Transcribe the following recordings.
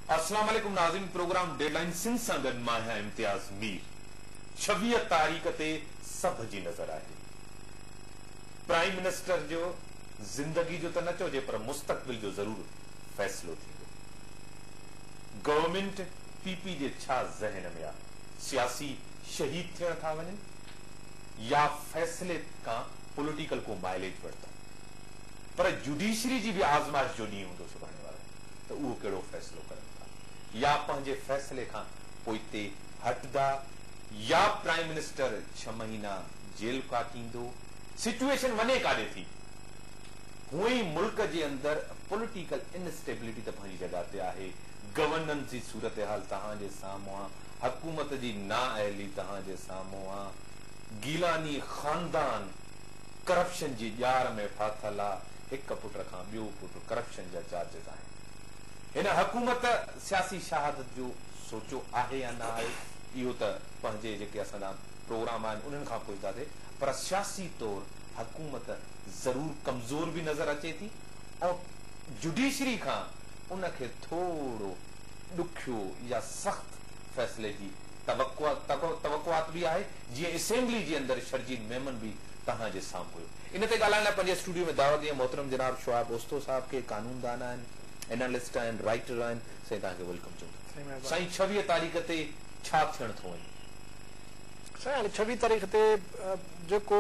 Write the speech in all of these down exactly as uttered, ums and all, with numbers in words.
अस्सलाम वालेकुम नाज़रीन, प्रोग्राम डेडलाइन सिंध सां गॾु मां आहियां इम्तियाज़ मीर। छवीह तारीख़ ते सभ जी नज़र आहे। प्राइम मिनिस्टर जो ज़िंदगी जो त न चइजे पर मुस्तक़बिल जो ज़रूर फ़ैसिलो थींदो। गवर्नमेंट पीपी जे छा ज़हन में आहे? सियासी शहीद थियण था वञनि या फ़ैसिले खां पॉलिटिकल को माइलेज वठंदा? पर जुडिशरी जी बि आज़माइश जो ॾींहुं हूंदो सुभाणे वारो, त उहो कहिड़ो फ़ैसिलो करनि था, या पंहिंजे फ़ैसिले खां पोइ ते हटंदा, या प्राइम मिनिस्टर छह महीना जेल काटींदो। सिचुएशन वञे काॾे थी। हूअं ई मुल्क जे अंदरि पॉलिटिकल इनस्टेबिलिटी त पंहिंजी जॻह ते आहे। गवर्नेंस जी सूरत हाल तव्हांजे साम्हूं आहे। हुकूमत जी नाअहली तव्हांजे साम्हूं आहे। गीलानी ख़ानदान करप्शन जी ॼार में फाथल आहे। हिक पुट खां ॿियो पुट करप्शन जा चार्जिस आहिनि। हिन हुकूमत सियासी शहादत जो सोचो आहे या न आहे, इहो त पंहिंजे जेके असांजा प्रोग्राम आहिनि उन्हनि खां पुछंदासीं। पर सियासी तौर हुकूमत ज़रूर कमज़ोर बि नज़र अचे थी ऐं जुडिशरी खां उनखे थोरो ॾुखियो या सख़्त फ़ैसिले जी तवक़ुआत बि आहे, जीअं असेंबली जे अंदरि शर्जील मेमन बि तव्हांजे साम्हूं हुयो। इन ते ॻाल्हाइण लाइ पंहिंजे स्टूडियो में दावत ॾियां मोहतरम जनाब शुआब ओस्तो साहब खे। कानूनदान आहिनि, एनालिस्ट आहिनि, राइटर आहिनि। साईं तव्हांखे वेलकम चऊं। साईं छवीह तारीख़ ते छा थियण थो वञे? साईं हाणे छवीह तारीख़ ते जेको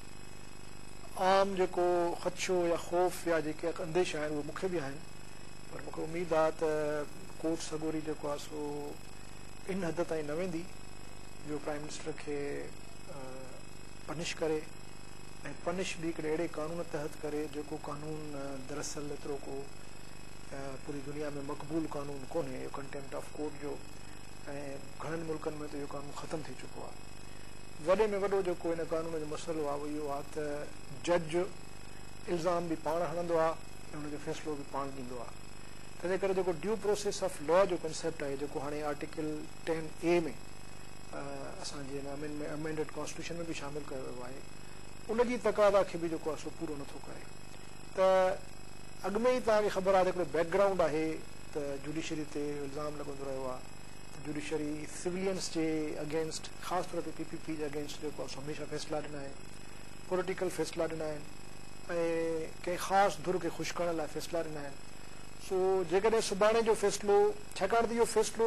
आम जेको ख़दशो या ख़ौफ़ या जेके अंदेशा आहिनि उहे मूंखे बि आहिनि, पर मूंखे उमेदु आहे त कोर्ट सगोरी जेको आहे सो इन हद ताईं न वेंदी जो प्राइम मिनिस्टर खे पनिश करे, ऐं पनिश बि हिकिड़े अहिड़े क़ानून तहत करे जेको क़ानून दरअसल एतिरो को पूरी दुनिया में मक़बूल क़ानून कोन्हे, इहो कंटेम्प्ट ऑफ कोर्ट जो, ऐं घणनि मुल्कनि में त इहो क़ानून ख़तमु थी चुको आहे। वॾे में वॾो जेको हिन क़ानून जो मसइलो आहे उहो इहो आहे त जज इल्ज़ाम बि पाण हणंदो आहे ऐं हुनजो फ़ैसिलो बि पाण ॾींदो आहे। तंहिंजे करे जेको ड्यू प्रोसेस ऑफ लॉ जो कंसेप्ट आहे, जेको हाणे आर्टिकल टेन ए में असांजे अमेंडेड कॉन्स्टिट्यूशन में बि शामिलु कयो वियो आहे, उनजी तक़ाज़ा खे बि जेको आहे सो पूरो नथो करे। त अॻु में ई तव्हांखे ख़बर आहे त हिकिड़ो बैकग्राउंड आहे त जुडिशरी ते इल्ज़ाम लॻंदो रहियो आहे त जुडिशरी सिविलियंस जे अगेंस्ट, ख़ासि तौर ते पी पी पी जे अगेंस्ट जेको आहे हमेशह फ़ैसिला ॾिना आहिनि, पॉलिटिकल फ़ैसिला ॾिना आहिनि ऐं कंहिं ख़ासि धुर खे ख़ुशि करण लाइ फ़ैसिला ॾिना आहिनि। सो जेकॾहिं सुभाणे जो फ़ैसिलो, छाकाणि त इहो फ़ैसिलो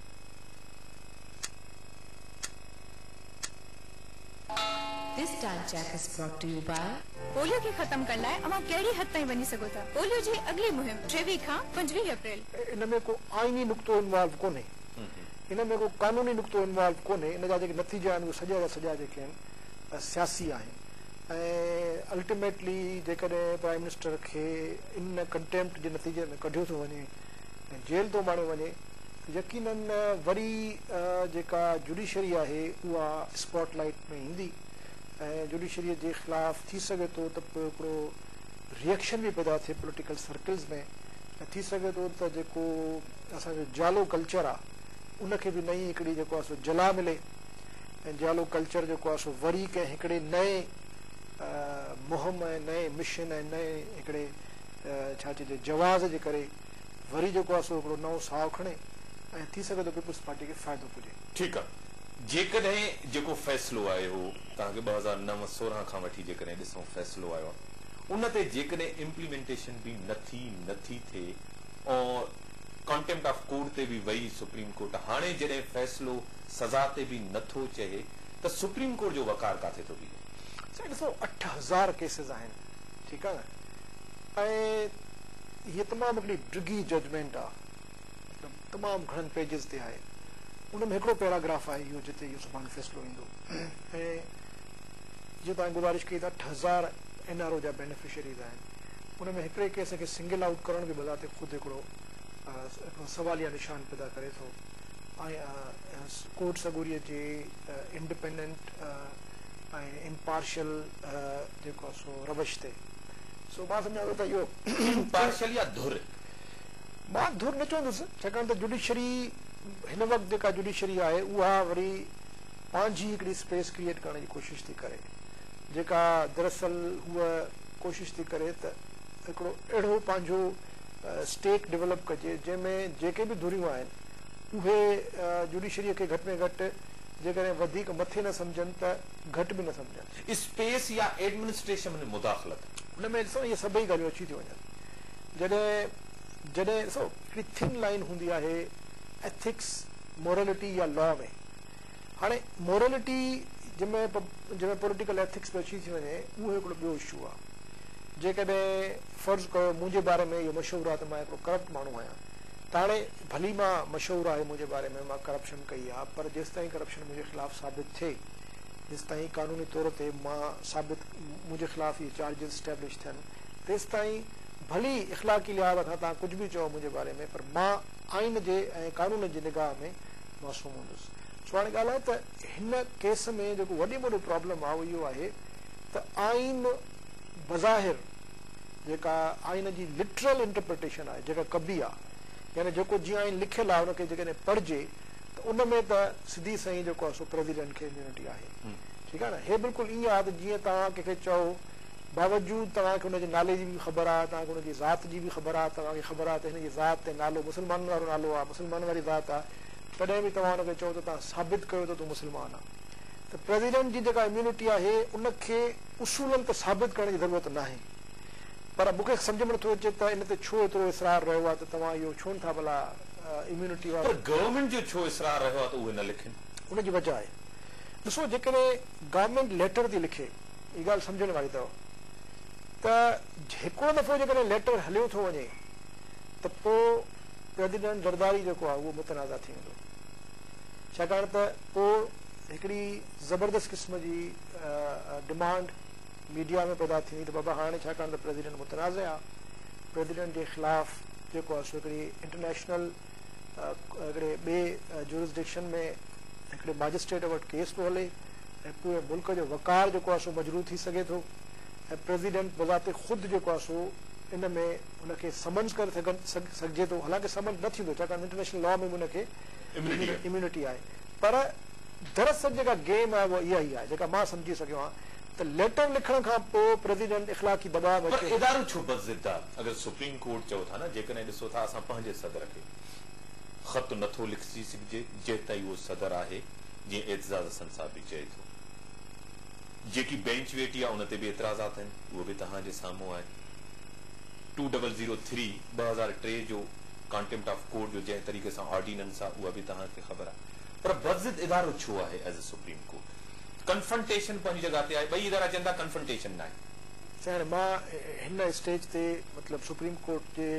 This time check is brought to you by polio खे ख़त्म करण लाइ अवां कहिड़ी हद ताईं वञी सघो था? पोलियो जी अॻिली मुहिम टेवीह खां पंजवीह अप्रैल। इन में को आइनी नुक़्तो इन्वॉल्व कोन्हे, इन में को कानूनी नुक़्तो इन्वॉल्व कोन्हे। इन जा जेके नतीजा आहिनि उहे सॼा जा सॼा जेके आहिनि सियासी आहिनि, ऐं अल्टीमेटली जेकॾहिं प्राइम मिनिस्टर खे इन कंटेम्प्ट जे नतीजे में कढियो थो वञे ऐं जेल थो माणे वञे, यकीनन वरी जेका जुडिशरी आहे उहा स्पॉटलाइट में ईंदी ऐं जुडिशरीअ जे ख़िलाफ़ थी सघे थो त हिकिड़ो रिएक्शन बि पैदा थिए पॉलिटिकल सर्कल्स में, ऐं थी सघे थो त जेको असांजो जालो कल्चर आहे उनखे बि नई हिकिड़ी जेको आहे सो जला मिले, ऐं जालो कल्चर जेको आहे सो वरी कंहिं हिकिड़े नए मुहिम ऐं नए मिशन ऐं नए हिकिड़े छा चइजे जवाज़ जे करे वरी जेको आहे सो हिकिड़ो नओं साहु खणे ऐं थी सघे थो पीपुल्स पार्टी खे फ़ाइदो पुॼे। ठीकु आहे। जेकॾहिं जेको फ़ैसिलो आयो हो तव्हांखे ॿ हज़ार नव सोरहं खां वठी जेकॾहिं ॾिसूं फ़ैसिलो आयो आहे, उन ते जेकॾहिं इम्प्लीमेंटेशन बि नथी नथी थिए और कंटेम्प्ट ऑफ कोर्ट ते बि वई सुप्रीम कोर्ट, हाणे जॾहिं फ़ैसिलो सज़ा ते बि नथो चए त सुप्रीम कोर्ट जो वकार किथे थो बीहे? साईं ॾिसो, अठ हज़ार केसिस आहिनि, ठीकु आहे न, ऐं हीअ तमामु हिकिड़ी डिघी जजमेंट आहे, मतिलबु तमामु घणनि पेजिस ते आहे। उन में हिकिड़ो पैराग्राफ आहे इहो जिते इहो सुभाणे फ़ैसिलो ईंदो, ऐं जीअं तव्हां गुज़ारिश कई त अठ हज़ार एन आर ओ जा बेनिफिशरीज़ आहिनि। उन में हिकिड़े केस खे सिंगल आउट करण बि बज़ाते ख़ुदि हिकिड़ो हिकिड़ो सवालिया निशान पैदा करे थो, ऐं कोर्ट सगोरीअ जे इंडिपेंडेंट ऐं इम्पार्शियल जेको आहे सो रवश ते। सो मां सम्झां थो त इहो इम्पार्शियल या धुर, मां धुर न चवंदुसि, छाकाणि त जुडिशरी हिन वक़्तु जेका जुडिशरी आहे उहा वरी पंहिंजी हिकिड़ी स्पेस क्रिएट करण जी कोशिशि थी करे, जेका दरअसल उहा कोशिशि थी करे त हिकिड़ो अहिड़ो पंहिंजो स्टेक डेवलप कजे जंहिंमें जेके बि धुरियूं आहिनि उहे जुडिशरीअ खे घटि में घटि जेकॾहिं वधीक मथे न सम्झनि त घटि बि न सम्झनि स्पेस या एडमिनिस्ट्रेशन में मुदाख़लत हुन में ॾिसो इहे सभई ॻाल्हियूं अची थियूं वञनि जॾहिं जॾहिं ॾिसो हिकिड़ी थिन लाइन हूंदी आहे एथिक्स मोरलिटी या लॉ में हाणे मोरलिटी जंहिंमें जंहिंमें पॉलिटिकल एथिक्स में अची थी वञे उहो हिकिड़ो ॿियो इशू आहे जेकॾहिं फ़र्ज़ु कयो मुंहिंजे बारे में इहो मशहूरु आहे त मां हिकिड़ो करप्ट माण्हू आहियां त हाणे भली मां मशहूरु आहे मुंहिंजे बारे में मां करप्शन कई आहे पर जेसि ताईं करप्शन मुंहिंजे ख़िलाफ़ु साबित थिए जेसि ताईं कानूनी तौर ते मां साबित मुंहिंजे ख़िलाफ़ु इहे चार्जिस स्टैब्लिश थियनि तेसि ताईं भली इख़लाक़ी लिहाज़ खां तव्हां कुझु बि चओ मुंहिंजे बारे में पर मां आइन जे ऐं कानून जी निगाह में मासूम हूंदुसि सो हाणे ॻाल्हि आहे त हिन केस में जेको वॾी वॾो प्रॉब्लम आहे उहो इहो आहे त आइन बज़ाहिर जेका आइन जी लिटरल इंटरप्रिटेशन आहे जेका कबी आहे यानी जेको जीअं आइन लिखियलु आहे हुनखे जेकॾहिं पढ़िजे त उन में त सिधी साईं जेको आहे सो प्रेसिडेंट खे इम्यूनिटी आहे ठीकु आहे न हे बिल्कुलु ईअं आहे त जीअं तव्हां कंहिंखे चओ बावजूदि तव्हांखे हुनजे नाले जी बि ख़बर आहे तव्हांखे हुनजी ज़ात जी बि ख़बर आहे तव्हांखे ख़बर आहे त हिनजी ज़ात ते नालो मुस्लमाननि वारो नालो आहे मुस्लमान वारी ज़ात आहे तॾहिं बि तव्हां हुनखे चओ त तव्हां साबित कयो त तूं मुस्लमान आहे त प्रेसिडेंट जी जेका इम्यूनिटी आहे उनखे उसूलनि ते साबित करण जी ज़रूरत न आहे पर मूंखे सम्झ में नथो अचे त इन ते छो एतिरो इसरार रहियो आहे त तव्हां इहो छो नथा भला इम्यूनिटी वारो गवर्नमेंट जो छो इसरार रहियो आहे त उहे न लिखनि उनजी वजह आहे ॾिसो जेकॾहिं गवर्नमेंट लेटर थी लिखे हीअ ॻाल्हि सम्झण वारी अथव त हिकिड़ो दफ़ो जेकॾहिं लेटर हलियो थो वञे त पोइ प्रेसिडेंट ज़रदारी जेको आहे उहो मुतनाज़ा थी वेंदो छाकाणि त पोइ हिकिड़ी ज़बरदस्त क़िस्म जी डिमांड मीडिया में पैदा थींदी त बाबा हाणे छाकाणि त प्रेसिडेंट मुतनाज़ आहे प्रेसिडेंट जे ख़िलाफ़ जेको आहे सो हिकिड़ी इंटरनेशनल हिकिड़े ॿिए जुरिसडिक्शन में हिकिड़े मैजिस्ट्रेट वटि केस थो हले ऐं पूरे मुल्क जो वकार जेको आहे सो मजरू थी सघे थो ऐं प्रेसिडेंट बज़ाते ख़ुदि जेको आहे सो इन में हुनखे समन्स करे सघिजे थो हालांकि समन्स न थींदो छाकाणि इंटरनेशनल लॉ में बि हुनखे इम्यूनिटी आहे पर दरअसल जेका गेम आहे उहा इहा ई आहे जेका मां सम्झी सघियो आहियां त लेटर लिखण खां पोइ प्रेसिडेंट इख़लाक़ी दबाव पर इदारो छो बज़िद आहे अगरि सुप्रीम कोर्ट चओ था न जेकॾहिं ॾिसो था असां पंहिंजे सदर खे ख़त नथो लिखी सघिजे जेसि ताईं उहो सदर आहे जीअं एतिज़ाज़ हसन साहिब बि चए थो जेकी बेंच वेठी आहे उन ते बि एतिराज़ात आहिनि उहो बि तव्हांजे साम्हूं आहे टू डबल ज़ीरो थ्री ॿ हज़ार टे जो कॉन्टेम्प्ट ऑफ कोर्ट जो जंहिं तरीक़े सां ऑर्डिनेंस आहे उहा बि तव्हांखे ख़बर आहे पर बज़िद इदारो छो आहे as a supreme court confrontation पंहिंजी जॻह ते आहे ॿई इदारा चवनि था कन्फ्रंटेशन न आहे हाणे मां हिन स्टेज ते मतिलबु सुप्रीम कोर्ट जे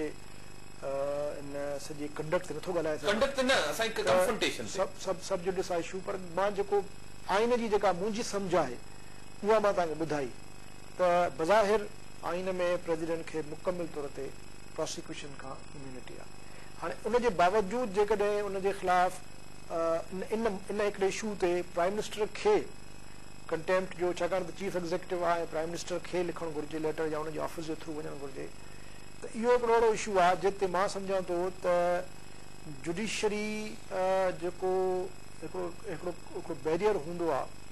इन सॼी कंडक्ट ते नथो ॻाल्हाए कंडक्ट न असांजी कन्फ्रंटेशन सभु सब जुडिस इशू पर मां जेको आइन जी जेका मुंहिंजी सम्झ आहे उहा मां तव्हांखे ॿुधाई त बज़ाहिर आइन में प्रेसिडेंट खे मुकमिल तौर ते प्रोसिक्यूशन खां इम्यूनिटी आहे हाणे उनजे बावजूदि जेकॾहिं उनजे ख़िलाफ़ इन इन हिकिड़े इशू ते प्राइम मिनिस्टर खे कंटेम्प्ट जो छाकाणि त चीफ एग्ज़ीक्यूटिव आहे प्राइम मिनिस्टर खे लिखणु घुरिजे लेटर या हुनजे ऑफिस जे थ्रू वञणु घुरिजे त इहो हिकिड़ो अहिड़ो इशू आहे जिते मां सम्झां थो त जुडिशरी जेको हिकिड़ो हिकिड़ो हिकिड़ो बैरियर हूंदो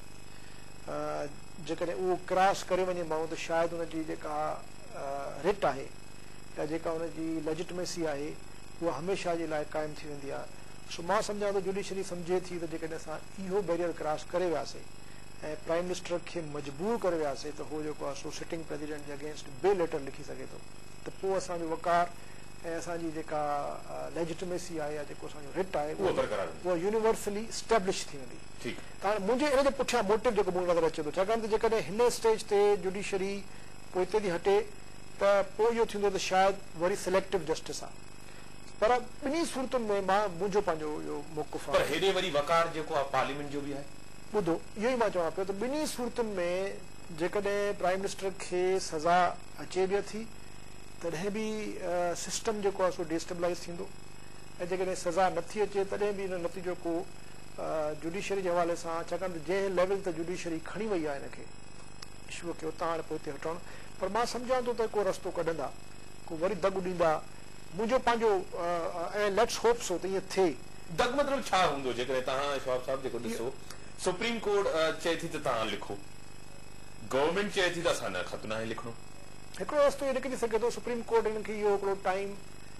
आहे जेकॾहिं उहो क्रॉस करे वञे माण्हू त शायदि हुनजी जेका रिट आहे या जेका हुनजी लेजिटमेसी आहे उहा हमेशह जे लाइ क़ाइमु थी वेंदी आहे सो मां सम्झां थो जुडिशरी सम्झे थी त जेकॾहिं असां इहो बैरियर क्रॉस करे वियासीं ऐं प्राइम मिनिस्टर खे मजबूर करे वियासीं त उहो जेको आहे सो सिटिंग प्रेसिडेंट जे अगेंस्ट ॿिए लेटर लिखी सघे थो त पोइ असांजो वकार ऐं असांजी जेका लेजिटमेसी आहे या जेको असांजो रिट आहे उहा यूनिवर्सली स्टैब्लिश थी वेंदी त हाणे मुंहिंजे इन जे पुठियां मोटिव जेको मूंखे नज़र अचे थो छाकाणि त जेकॾहिं हिन स्टेज ते जुडिशरी पोइ हिते थी हटे त पोइ इहो थींदो त शायदि वरी सिलेक्टिव जस्टिस आहे पर ॿिन्ही सूरतुनि में मां मुंहिंजो पंहिंजो इहो मौक़ुफ़ आहे हेॾे वरी वकार जेको आहे पार्लियामेंट जो बि आहे ॿुधो इहो ई मां चवां पियो त ॿिन्ही सूरतुनि में जेकॾहिं प्राइम मिनिस्टर खे सज़ा अचे बि थी तॾहिं बि सिस्टम जेको आहे सो डिस्टेबलाइज़ थींदो ऐं जेकॾहिं सज़ा नथी अचे तॾहिं बि हिन नतीजो को जुडिशरी जे हवाले सां छाकाणि त जंहिं लेवल ते जुडिशरी खणी वई आहे हिनखे इशूअ खे उतां हाणे पोइ हिते हटणु पर मां सम्झां थो त को रस्तो कढंदा को वरी दॻ ॾींदा मुंहिंजो पंहिंजो ऐं लेट्स होप सो त ईअं थिए दॻ मतिलबु छा हूंदो जेकॾहिं तव्हां शवाब साहिब जेको ॾिसो सुप्रीम कोर्ट चए थी त तव्हां लिखो गवर्नमेंट चए थी त असां न ख़त न आहे लिखणो हिकिड़ो रस्तो इहो निकिरी सघे थो सुप्रीम कोर्ट हिनखे इहो हिकिड़ो टाइम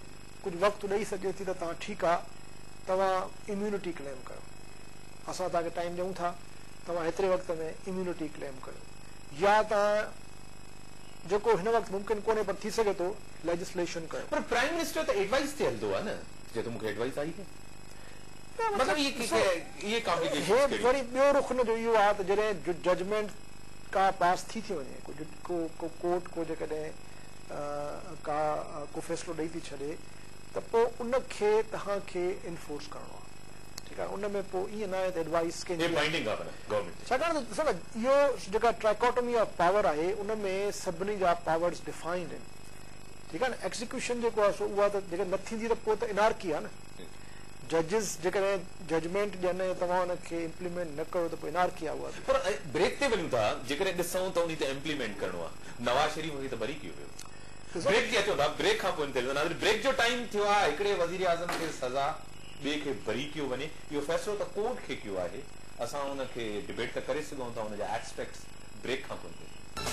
कुछ वक्त ॾेई सघे थी त तव्हां ठीकु आहे, तव्हां इम्यूनिटी क्लेम कयो, असां तव्हांखे टाइम ॾियूं था, तव्हां हेतिरे वक़्त में इम्यूनिटी क्लेम कयो, या तव्हां जेको हिन वक़्तु मुमकिन कोन्हे पर थी सघे थो लेजिस्लेशन कयो। पर प्राइम मिनिस्टर त एडवाइस ते हलंदो आहे न, जे तो मूंखे एडवाइस आई है, मतलब ये ये कॉम्प्लिकेशन हे वरी ॿियो रुख न जो इहो आहे त जॾहिं जजमेंट का पास थी थी वञे, को को को कोर्ट को जेकॾहिं का को फ़ैसिलो ॾेई थी छॾे त पोइ उनखे तव्हांखे इन्फोर्स करिणो आहे, ठीकु आहे। उन में पोइ ईअं न आहे त एडवाइस कंहिंजी गवर्नमेंट, छाकाणि त ॾिसो न इहो जेका ट्राइकोटमी ऑफ पावर आहे उन में सभिनी जा पावर्स डिफाइंड आहिनि, ठीकु आहे न। एक्ज़िक्यूशन जेको आहे सो उहा त जेका न थींदी त पोइ त इनारकी आहे न। जजिस जेकॾहिं जजमेंट ॾियनि तव्हां हुनखे इम्प्लीमेंट न कयो त पोइ इनारकी आहे उहा। पर ब्रेक ते वञूं था, जेकॾहिं ॾिसूं त उन ते इम्प्लीमेंट करिणो आहे। नवाज़ शरीफ खे त बरी कयो वियो, ब्रेक खे अचो था, ब्रेक खां पोइ ब्रेक जो टाइम थियो आहे, हिकिड़े वज़ीर आज़म खे सज़ा, ॿिए खे बरी कयो वञे, इहो फ़ैसिलो त कोर्ट खे कयो आहे, असां हुनखे डिबेट त करे सघूं था, हुनजा एस्पेक्ट्स ब्रेक खां पोइ।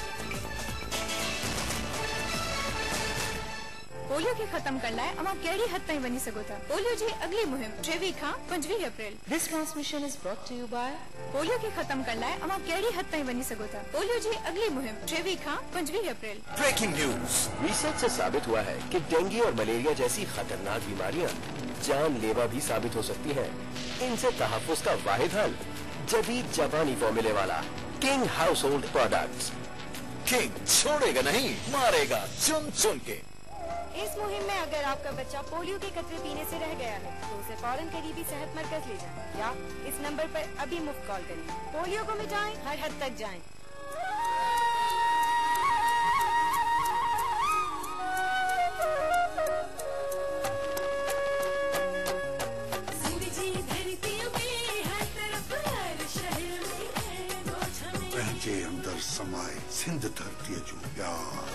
पोलियो खे ख़त्म करण लाइ अवां कहिड़ी हद ताईं वञी सघो था। पोलियो जी अगली मुहिम टेवीह खां पंजवीह अप्रैल। This transmission is brought to you by polio खे ख़त्म करण लाइ अवां कहिड़ी हद ताईं वञी सघो था। पोलियो जी अगली मुहिम टेवीह खां पंजवीह अप्रैल। Breaking news. रिसर्च से साबित हुआ है कि डेंगू और मलेरिया जैसी खतरनाक बीमारियां जानलेवा भी साबित हो सकती हैं। इनसे तहफ़्फ़ुज़ का वाहिद हल जदीद जापानी फॉर्मूले वाला king house hold products. King छोड़ेगा नहीं, मारेगा चुन चुन के। इस मुहिम में अगर आपका बच्चा पोलियो के कतरे पीने से रह गया है तो उसे फौरन करीबी सेहत मरकज ले जाएं या इस नंबर पर अभी मुफ्त कॉल करें। पोलियो को मिटाएं, हर हद तक जाएं। पंहिंजे अंदर समाए सिंध धरती जो प्यार,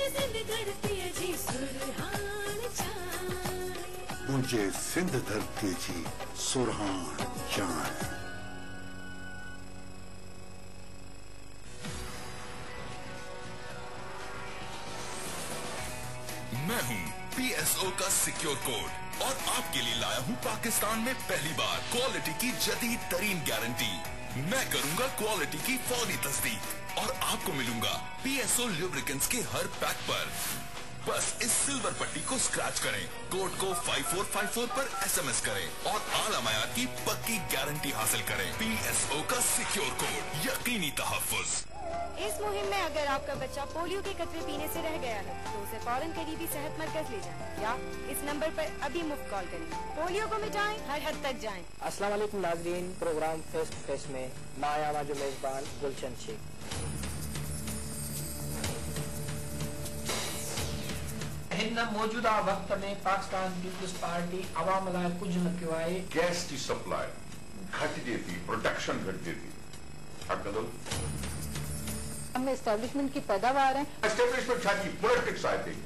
मुझे सिंध धरती जी सुरहान जान। मैं हूँ पी एस ओ का सिक्योर कोड और आपके लिए लाया हूँ पाकिस्तान में पहली बार क्वालिटी की जदीद तरीन गारंटी। मैं करूँगा क्वालिटी की फौरी तस्दीक और आपको मिलूंगा पी एस ओ ल्यूब्रिकेंट्स के हर पैक पर। बस इस सिल्वर पट्टी को स्क्रैच करें, कोड को फाइव फोर फाइव फोर पर एस एम एस करें और आला मयार की पक्की गारंटी हासिल करें। पी एस ओ का सिक्योर कोड, यकीनी तहफ़्फ़ुज़। इस मुहिम में अगर आपका बच्चा पोलियो के कतरे पीने से रह गया है तो उसे फौरन करीबी सेहत मरकज ले जाएं या इस नंबर पर अभी मुफ्त कॉल करें। पोलियो को मिटाएं, हर हद तक जाएं। अस्सलाम वालेकुम नाज़रीन, प्रोग्राम फेस टू फेस में मैं आया जो मेजबान गुलशन शेख। हिन मौजूदा वक्त में पाकिस्तान पीपल्स पार्टी अवाम लाइ कुछ न कयो आहे। गैस की सप्लाई घटिजे थी, प्रोडक्शन घटिजे थी, हम एस्टेब्लिशमेंट की पैदावार है। एस्टेब्लिशमेंट छा जी पॉलिटिक्स आए थे।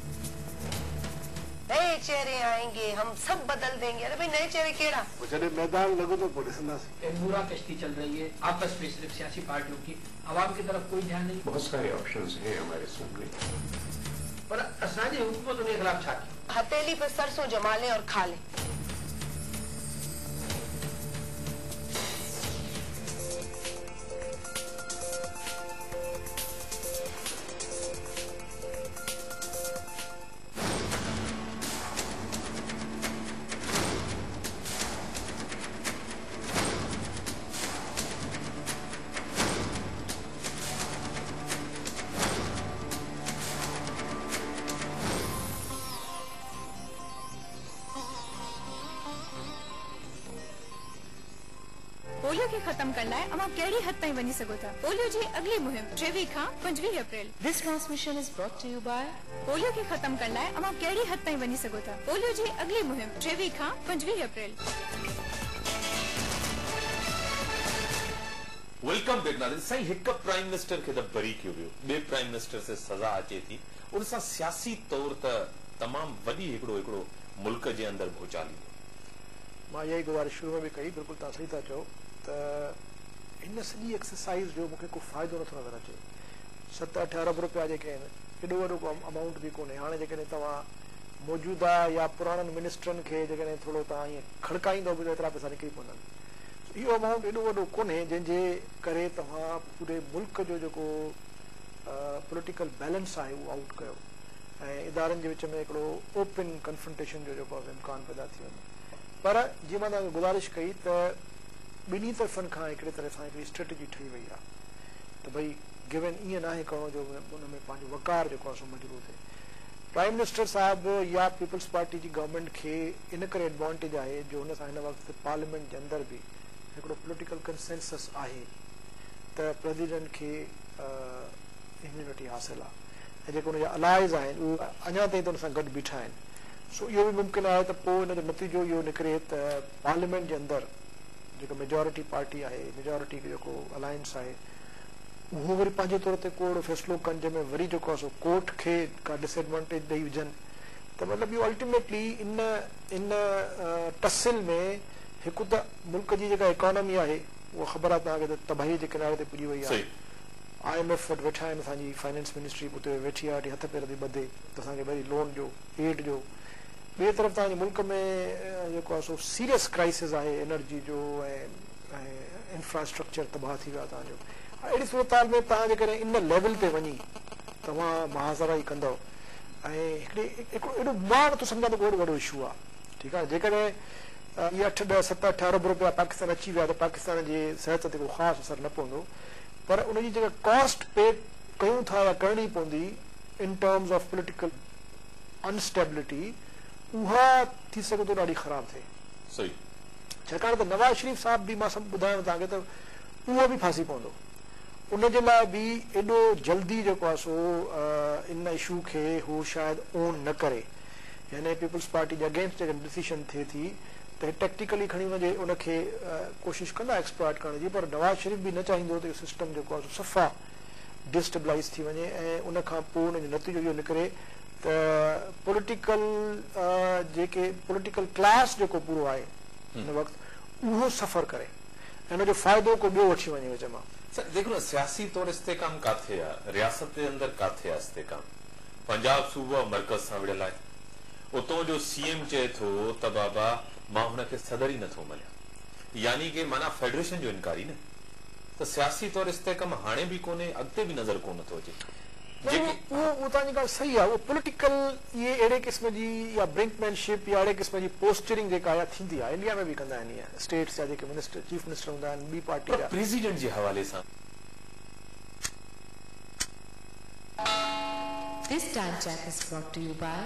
नए चेहरे आएंगे, हम सब बदल देंगे। अरे भाई नए चेहरे केड़ा? जॾहिं मैदान लॻो तो पोइ ॾिसंदासीं। पूरा कश्ती चल रही है आपस में, सिर्फ सियासी पार्टियों की, आवाम की तरफ कोई ध्यान नहीं। बहुत सारे ऑप्शंस हैं हमारे सामने, पर असांजी हुकूमत उनके खिलाफ छा की? हथेली पे सरसों जमा ले और खा ले। पोलियो खे ख़त्म करण लाइ अवां कहिड़ी हद ताईं वञी सघो था। पोलियो जी अगली मुहिम टेवीह खां पंजवीह अप्रैल। This transmission is brought to you by polio खे ख़त्म करण लाइ अवां कहिड़ी हद ताईं वञी सघो था। पोलियो जी अगली मुहिम टेवीह खां पंजवीह अप्रैल। वेलकम बैक नाज़रीन। साईं हिक प्राइम मिनिस्टर खे त बरी कयो वियो, ॿिए प्राइम मिनिस्टर से सज़ा अचे थी, उन सां सियासी तौर त तमामु वॾी हिकिड़ो हिकिड़ो मुल्क जे अंदरि भूचाली। मां इहा ई गुज़ारिश शुरू में बि कई, बिल्कुलु तव्हां सही था चओ त हिन सॼी एक्सरसाइज़ जो मूंखे को फ़ाइदो नथो नज़र अचे। सत अठ अरब रुपया जेके आहिनि, एॾो वॾो को अमाउंट बि कोन्हे। हाणे जेकॾहिं तव्हां मौजूदा या पुराणनि मिनिस्टरनि खे जेकॾहिं थोरो तव्हां ईअं खड़काईंदो बि त एतिरा पैसा निकिरी पवंदा। इहो अमाउंट एॾो वॾो कोन्हे जंहिंजे करे तव्हां पूरे मुल्क जो जेको पॉलिटिकल बैलेंस आहे उहो आउट कयो ऐं इदारनि जे विच में हिकिड़ो ओपन कन्फ्रंटेशन जो जेको इम्कान पैदा थी वञे। पर जीअं मां तव्हांखे गुज़ारिश कई त ॿिन्ही तरफ़नि खां हिकिड़े तरह सां हिकिड़ी स्ट्रेटजी ठही वई आहे त भई गिवन ईअं नाहे करिणो जो उन में पंहिंजो वकार जेको आहे सो मजबूत थिए। प्राइम मिनिस्टर साहिब या पीपल्स पार्टी जी गवर्नमेंट खे इन करे एडवांटेज आहे जो हुन सां हिन वक़्तु पार्लियामेंट जे अंदरि बि हिकिड़ो पॉलिटिकल कंसेंसस आहे त प्रेसिडेंट खे इम्यूनिटी हासिल आहे ऐं जेके हुनजा अलाइज़ आहिनि उहे अञा ताईं त हुन सां गॾु बीठा आहिनि। सो इहो बि मुमकिन आहे त पोइ हिन जो नतीजो इहो निकिरे त पार्लियामेंट जे अंदरि जेको मेजोरिटी पार्टी आहे मेजोरिटी जेको अलायंस आहे उहो वरी पंहिंजे तौर ते को अहिड़ो फ़ैसिलो कनि जंहिंमें वरी जेको आहे सो कोर्ट खे का डिसएडवांटेज ॾेई विझनि त मतिलबु इहो अल्टीमेटली इन इन टसिल में हिकु त मुल्क जी जेका इकोनॉमी आहे उहा ख़बर आहे तव्हांखे त तबाही जे किनारे ते पुॼी वई आहे। आई एम एफ वटि वेठा आहिनि असांजी फाइनेंस मिनिस्ट्री उते वेठी आहे हथ पेर ते ॿधे त असांखे वरी लोन ॾियो एड ॾियो। ॿिए तरफ़ तव्हांजे मुल्क में जेको आहे सो सीरियस क्राइसिस आहे एनर्जी जो ऐं इंफ्रास्ट्रक्चर तबाह थी वियो आहे तव्हांजो। अहिड़ी सूरत हाल में तव्हां जेकॾहिं इन लेवल ते वञी तव्हां मुहाज़रा ई कंदव ऐं हिकिड़ी हिकिड़ो एॾो मां नथो सम्झां त को वॾो इशू आहे। ठीकु आहे जेकॾहिं इहे अठ ॾह सत अठ अरब रुपया पाकिस्तान अची विया त पाकिस्तान जे सिहत ते को ख़ासि असरु न पवंदो पर उनजी जेका कॉस्ट पे कयूं था या करणी पवंदी in terms of political instability उहा थी सघे थो ॾाढी ख़राबु थिए। सही छाकाणि त नवाज़ शरीफ़ साहिब बि मां सभु ॿुधायांव तव्हांखे त उहो बि फासी पवंदो। उनजे लाइ बि एॾो जल्दी जेको आहे सो इन इशू खे हू शायदि ओन न करे यानी पीपल्स पार्टी जे अगेंस्ट जेकॾहिं डिसीशन थिए थी त टेक्टिकली खणी वञे उनखे कोशिशि कंदा एक्सप्लॉइट करण जी। पर नवाज़ शरीफ़ बि न चाहींदो त इहो सिस्टम जेको आहे सो सफ़ा डिस्टेबलाइज़ थी वञे ऐं उनखां पोइ उनजो नतीजो इहो निकिरे त पॉलिटिकल जेके पॉलिटिकल क्लास जेको पूरो आहे हिन वक़्तु उहो सफ़र करे ऐं हुनजो फ़ाइदो को ॿियो वठी वञे विच मां। देखो ना सियासी तौर इस्तेकाम काथे आहे रियासत जे अंदरि काथे आहे इस्तेकाम पंजाब सूबो मरकज़ सां विढ़ियल आहे। उतां जो सीएम चए थो त बाबा मां हुनखे सदर ई नथो मञियां यानी कि माना फेडरेशन जो इनकारी न त सियासी तौर इस्तेकाम हाणे बि कोन्हे अॻिते बि नज़र कोन थो अचे। उहो तव्हांजी ॻाल्हि सही आहे। उहो पॉलिटिकल इहे अहिड़े क़िस्म जी या ब्रिंकमैनशिप या अहिड़े क़िस्म जी पोस्चरिंग जेका आहे थींदी आहे इंडिया में बि कंदा आहिनि इहा स्टेट्स जा जेके मिनिस्टर चीफ मिनिस्टर हूंदा आहिनि ॿी पार्टी जा प्रेसिडेंट जे हवाले सां। This time check is brought to you by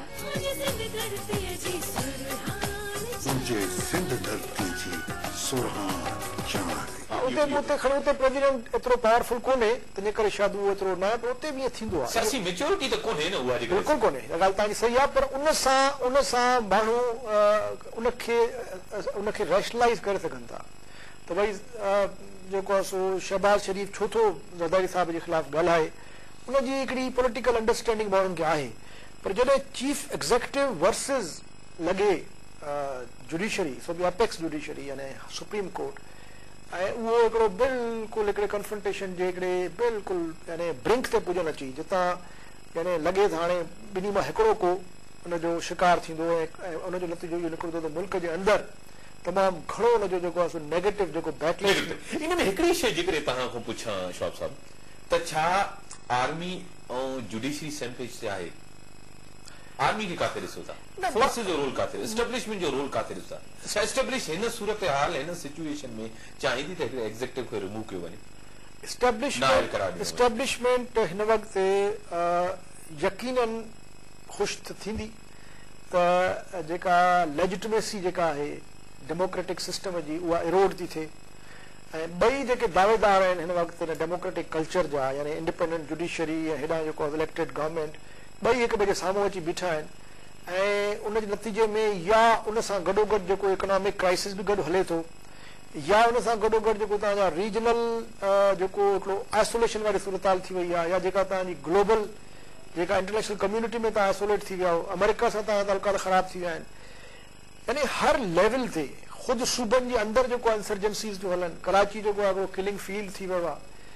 मुझे सिंध धरती जी सुरहान चाहे। उते उते खणी उते प्रेसिडेंट एतिरो पावरफुल कोन्हे तंहिंजे करे शायदि उहो एतिरो न आहे उते बि ईअं थींदो आहे। सियासी मेच्योरिटी त कोन्हे न उहा बिल्कुलु कोन्हे ॻाल्हि तव्हांजी सही आहे पर उन सां उन सां माण्हू उनखे उनखे रैशनलाइज़ करे सघनि था त भई जेको आहे सो शहबाज़ शरीफ़ छो थो ज़रदारी साहिब जे ख़िलाफ़ु ॻाल्हाए उनजी हिकिड़ी पॉलिटिकल अंडरस्टैंडिंग माण्हुनि खे आहे। पर जॾहिं चीफ एग्ज़ेक्टिव वर्सिस लॻे जुडिशरी सो बि एपेक्स जुडिशरी यानी सुप्रीम कोर्ट ऐं उहो हिकिड़ो बिल्कुलु हिकिड़े कन्फ्रंटेशन जे हिकिड़े बिल्कुलु यानी ब्रिंक ते पुॼनि अची जितां यानी लॻे त हाणे ॿिन्ही मां हिकिड़ो को उनजो शिकार थींदो ऐं उनजो नतीजो इहो निकिरंदो त मुल्क जे अंदरि तमामु घणो उनजो जेको आहे सो नेगेटिव जेको बैकलैश। इन में हिकिड़ी शइ जेकॾहिं तव्हां खां पुछां शॉप साहिब त छा आर्मी ऐं जुडिशरी सेम पेज ते आहे? आर्मी खे काथे ॾिसो था फोर्स जो रोल काथे एस्टेब्लिशमेंट जो रोल काथे ॾिसो था एस्टेब्लिश हिन सूरत हाल हिन सिचुएशन में चाहे थी त हिकिड़े एग्ज़ेक्टिव खे रिमूव कयो वञे। एस्टेब्लिशमेंट हिन वक़्तु यकीनन ख़ुशि थींदी त जेका लेजिटिमेसी जेका आहे डेमोक्रेटिक सिस्टम जी उहा इरोड थी थिए ऐं ॿई जेके दावेदार आहिनि हिन वक़्तु हिन डेमोक्रेटिक कल्चर जा यानी इंडिपेंडेंट जुडिशरी ऐं हेॾां जेको इलेक्टेड गवर्नमेंट ॿई हिक ॿिए जे साम्हूं अची बीठा आहिनि ऐं उनजे नतीजे में या उन सां गॾोगॾु जेको इकोनॉमिक क्राइसिस बि गॾु हले थो या उन सां गॾोगॾु जेको तव्हांजा रीजनल जेको हिकिड़ो आइसोलेशन वारी सूरत हाल थी वई आहे या जेका तव्हांजी ग्लोबल जेका इंटरनेशनल कम्युनिटी में तव्हां आइसोलेट थी विया हो अमेरिका सां तव्हांजा तालुकात ख़राब थी विया आहिनि यानी हर लेवल ते ख़ुदि सूबनि जे अंदरि जेको आहे इंसर्जेंसीज़ जो हलनि कराची जेको आहे उहो किलिंग फील्ड थी वियो आहे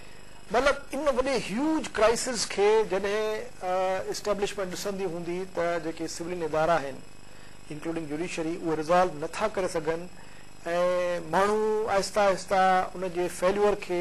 मतिलबु इन वॾे ह्यूज क्राइसिस खे जॾहिं इस्टेब्लिशमेंट ॾिसंदी हूंदी त जेके सिविलियन इदारा आहिनि इंक्लूडिंग जुडिशरी उहे रिज़ॉल्व नथा करे सघनि ऐं माण्हू आहिस्ता आहिस्ता उन जे फेल्यूअर खे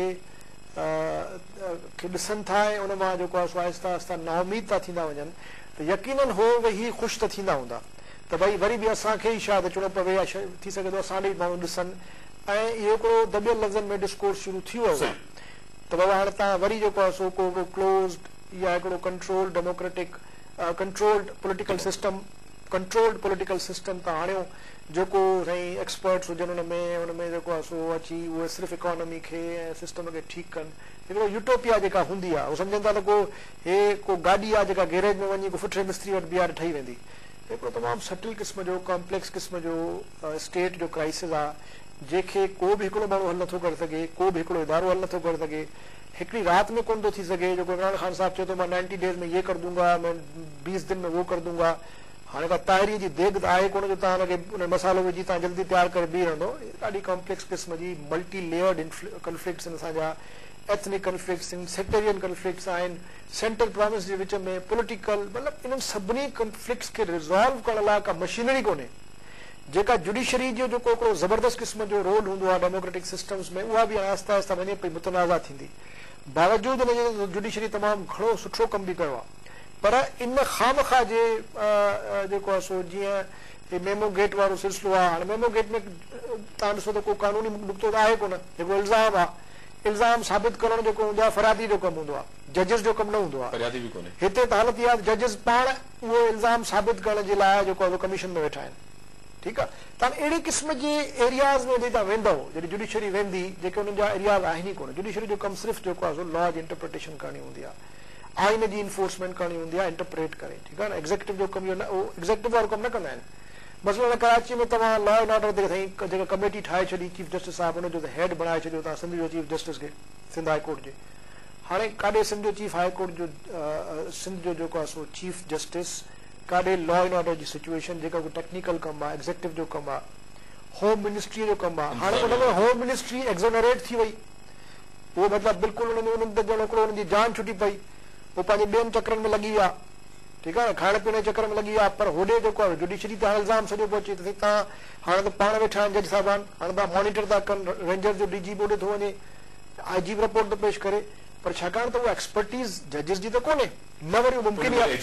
खे ॾिसनि था ऐं उन मां जेको आहे सो आहिस्ता आहिस्ता नाउमीद था थींदा वञनि त यकीनन हो वेही ख़ुशि त थींदा हूंदा त भई वरी बि असांखे ई शायदि अचिणो पवे या थी सघे थो असां ॾे माण्हू ॾिसनि ऐं इहो हिकिड़ो दॿियल लफ़्ज़नि में डिस्कोर्स शुरू थी वियो आहे त बाबा हाणे तव्हां वरी जेको आहे सो को हिकिड़ो क्लोज़्ड या हिकिड़ो control democratic controlled political system controlled political system तव्हां आणियो जेको साईं एक्सपर्ट्स हुजनि हुन में हुन में जेको आहे सो अची उहे सिर्फ़ु इकोनॉमी खे ऐं सिस्टम खे ठीकु कनि हिकिड़ो यूटोपिया जेका हूंदी आहे उहो सम्झनि था त को हे को गाॾी आहे जेका गैरेज में वञी को फुटरे मिस्त्री वटि बीहारे ठही वेंदी हिकिड़ो तमामु सटल क़िस्म जो कॉम्प्लेक्स क़िस्म जो स्टेट जो क्राइसिस आहे जंहिंखे को बि हिकिड़ो माण्हू हल नथो करे सघे को बि हिकिड़ो इदारो हल नथो करे सघे हिकिड़ी राति में कोन थो थी सघे जेको इमरान ख़ान साहिबु चए थो मां नाइन्टी डेज़ में ये कर दूंगा मैं बीस दिन में वो कर दूंगा हाणे का ताहिरी जी देग त आहे कोन जो तव्हां हुनखे उन मसालो विझी तव्हां जल्दी तयारु करे बीह रहंदो ॾाढी कॉम्प्लेक्स क़िस्म जी मल्टी लेयर्ड कंफ्लिक्ट्स आहिनि असांजा एथनिक कंफ्लिक्ट्स आहिनि सेक्टेरियन कंफ्लिक्ट्स आहिनि सेंट्रल प्रोविंस जे विच में पॉलिटिकल मतिलबु इन्हनि सभिनी कंफ्लिक्ट्स खे रिज़ॉल्व करण लाइ का मशीनरी कोन्हे जेका जुडिशरी जो जेको हिकिड़ो ज़बरदस्त क़िस्म जो रोल हूंदो आहे डेमोक्रेटिक सिस्टम्स में उहा बि आहिस्ता आहिस्ता वञे पई मुतनाज़ा थींदी बावजूदि हुनजे जुडिशरी तमामु घणो सुठो कमु बि कयो आहे पर इन ख़ामखा जे जेको आहे सो जीअं मेमो गेट वारो सिलसिलो आहे हाणे मेमो गेट में तव्हां ॾिसो त को कानूनी नुक़्तो त आहे कोन जेको इल्ज़ाम आहे इल्ज़ाम साबित करणु जेको हूंदो आहे फरादी जो कमु हूंदो आहे जजिस जो कमु न हूंदो आहे हिते त हालत इहा आहे जजिस पाण उहो इल्ज़ाम साबित करण जे लाइ जेको आहे कमीशन में वेठा आहिनि ठीकु आहे तव्हां अहिड़े क़िस्म जे एरियाज़ में जॾहिं तव्हां वेंदव जॾहिं जुडिशरी वेंदी जेके हुननि जा एरियाज़ आहिनि ई कोन जुडिशरी जो कमु सिर्फ़ु जेको आहे लॉ जी इंटरप्रिटेशन करणी हूंदी आहे आइन जी इन्फोर्समेंट करणी हूंदी आहे इंटरप्रेट करे ठीकु आहे न एग्ज़ेक्टिव जो कमु इहो एग्ज़ेक्टिव वारो कमु न कंदा आहिनि मसइलो कराची में तव्हां लॉ एंड ऑर्डर ते साईं जेका कमेटी ठाहे छॾी चीफ जस्टिस साहिबु हुनजो त हेड बणाए छॾियो तव्हां सिंध जो चीफ जस्टिस खे सिंध हाई कोर्ट जे हाणे काॾे सिंध जो चीफ हाई कोर्ट जो सिंध जो जेको आहे सो चीफ जस्टिस काॾे लॉ एंड ऑर्डर जी सिचुएशन जेका को टेक्निकल कमु आहे एग्ज़ेक्टिव जो कमु आहे होम मिनिस्ट्री जो कमु आहे हाणे हुन में होम मिनिस्ट्री एक्ज़ोनरेट थी वई उहो मतिलबु बिल्कुलु हुन में उन्हनि त ॼण हिकिड़ो हुननि जी जान छुटी पई उहो पंहिंजे ॿियनि चक्रनि में लॻी विया ठीकु आहे न खाइण पीअण जे चकर में लॻी विया पर होॾे जेको आहे जुडिशरी ते हाणे इल्ज़ाम सॼो पियो अचे त तव्हां हाणे त पाण वेठा आहिनि जज साहिबान हाणे तव्हां मॉनिटर था कनि रेंजर जो डी जी बि होॾे थो वञे आई जी रिपोर्ट थो पेश करे पर छाकाणि त उहा एक्सपर्टीज़ जजिस जी त कोन्हे न वरी मुमकिन आहे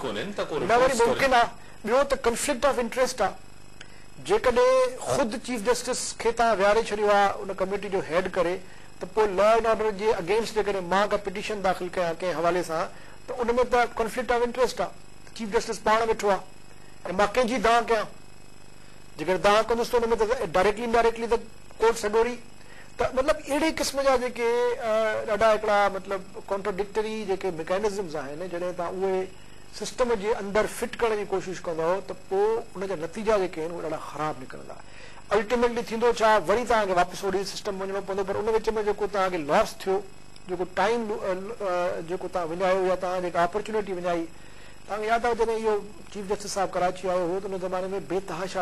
न वरी मुमकिन आहे ॿियो त कंफ्लिक्ट ऑफ इंट्रस्ट आहे जेकॾहिं ख़ुदि चीफ जस्टिस खे तव्हां विहारे छॾियो आहे उन कमेटी जो हेड करे त पोइ लॉ एंड ऑर्डर जे अगेंस्ट जेकॾहिं मां का पिटीशन दाख़िल कयां कंहिं हवाले सां त उन में त कॉन्फ्लिक्ट ऑफ इंट्रस्ट आहे चीफ जस्टिस पाण वेठो आहे ऐं मां कंहिंजी दांह कयां जेकॾहिं दांह कंदुसि त उन में त डायरेक्टली इनडायरेक्टली त कोर्ट सॾोरी त मतिलबु अहिड़े क़िस्म जा जेके ॾाढा हिकिड़ा मतिलबु कॉन्ट्राडिक्टरी जेके मैकेनिज़म्स आहिनि जॾहिं तव्हां उहे सिस्टम जे अंदरि फिट करण जी कोशिशि कंदव त पोइ उनजा नतीजा जेके आहिनि उहे ॾाढा ख़राबु निकिरंदा अल्टीमेटली थींदो छा वरी तव्हांखे वापसि ओड़ी सिस्टम वञिणो पवंदो पर उन विच में जेको तव्हांखे लॉस थियो जेको टाइम जेको तव्हां विञायो या तव्हां जेका अपॉर्चुनिटी विञाई तव्हांखे यादि आहे जॾहिं इहो चीफ जस्टिस साहिबु कराची आयो हो त उन ज़माने में बेतहाशा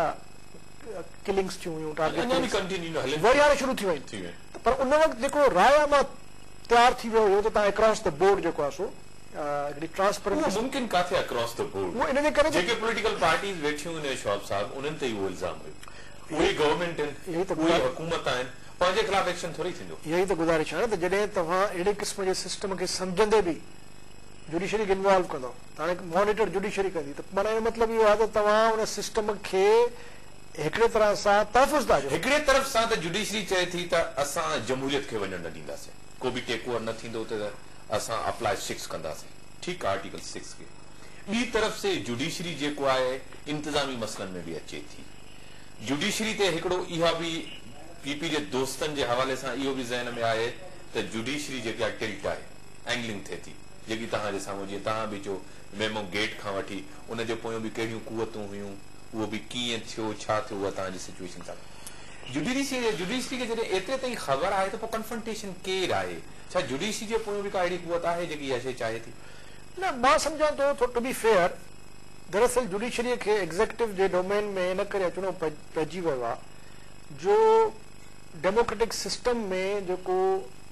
किलिंग्स थियूं हुयूं टारगेट वरी हाणे शुरू थी वयूं पर उन वक़्तु जेको रायनामा तयारु थी वियो हुयो त तव्हां अक्रॉस द बोर्ड जेको आहे सो हिकिड़ी ट्रांसपेरेंसी मुमकिन काथे अक्रॉस द बोर्ड उहो इनजे करे जेके पॉलिटिकल पार्टीज़ वेठियूं आहिनि शॉप साहिबु उन्हनि ते उहो इल्ज़ाम हुयो उहे गवर्नमेंट आहिनि उहे हुकूमत आहिनि पंहिंजे ख़िलाफ़ एक्शन थोरी थींदो इहा ई त गुज़ारिश आहे न त जॾहिं तव्हां अहिड़े क़िस्म जे सिस्टम खे सम्झंदे बि जुडिशरी खे इन्वॉल्व कंदव हाणे मॉनिटर जुडिशरी कंदी त माना इहो मतिलबु इहो आहे त तव्हां उन सिस्टम खे हिकिड़े तरह सां तहफ़ुज़ था ॾियो हिकिड़े तरफ़ सां त जुडिशरी चए थी त असां जमहूरियत खे वञण न ॾींदासीं को बि टेक ओवर न थींदो त असां अप्लाई सिक्स कंदासीं ठीकु आहे आर्टिकल सिक्स खे ॿी तरफ़ से जुडिशरी जेको आहे इंतिज़ामी मसइलनि में बि अचे थी जुडिशरी ते हिकिड़ो इहा बि पीपी जे दोस्तनि जे हवाले सां इहो बि ज़हन में आहे त जुडिशरी जेकी आहे टिल्ट आहे एंगलिंग थिए थी जेकी तव्हांजे साम्हूं जीअं तव्हां बि चयो मेमो गेट खां वठी उन जे पोयां बि कहिड़ियूं कुवतूं हुयूं उहो बि कीअं थियो छा थियो उहा तव्हांजी सिचुएशन सां जुडिशरी जुडिशरी खे जॾहिं एतिरे ताईं ख़बर आहे त पोइ कन्फ्रंटेशन केरु आहे छा जुडिशरी जे पोयां बि का अहिड़ी कुवत आहे जेकी इहा शइ चाहे थी न मां सम्झां थो टू बी फेयर दरअसल जुडिशरीअ खे एग्ज़ेक्टिव जे डोमेन में इन करे अचिणो पइजी वियो आहे जो डेमोक्रेटिक सिस्टम में जेको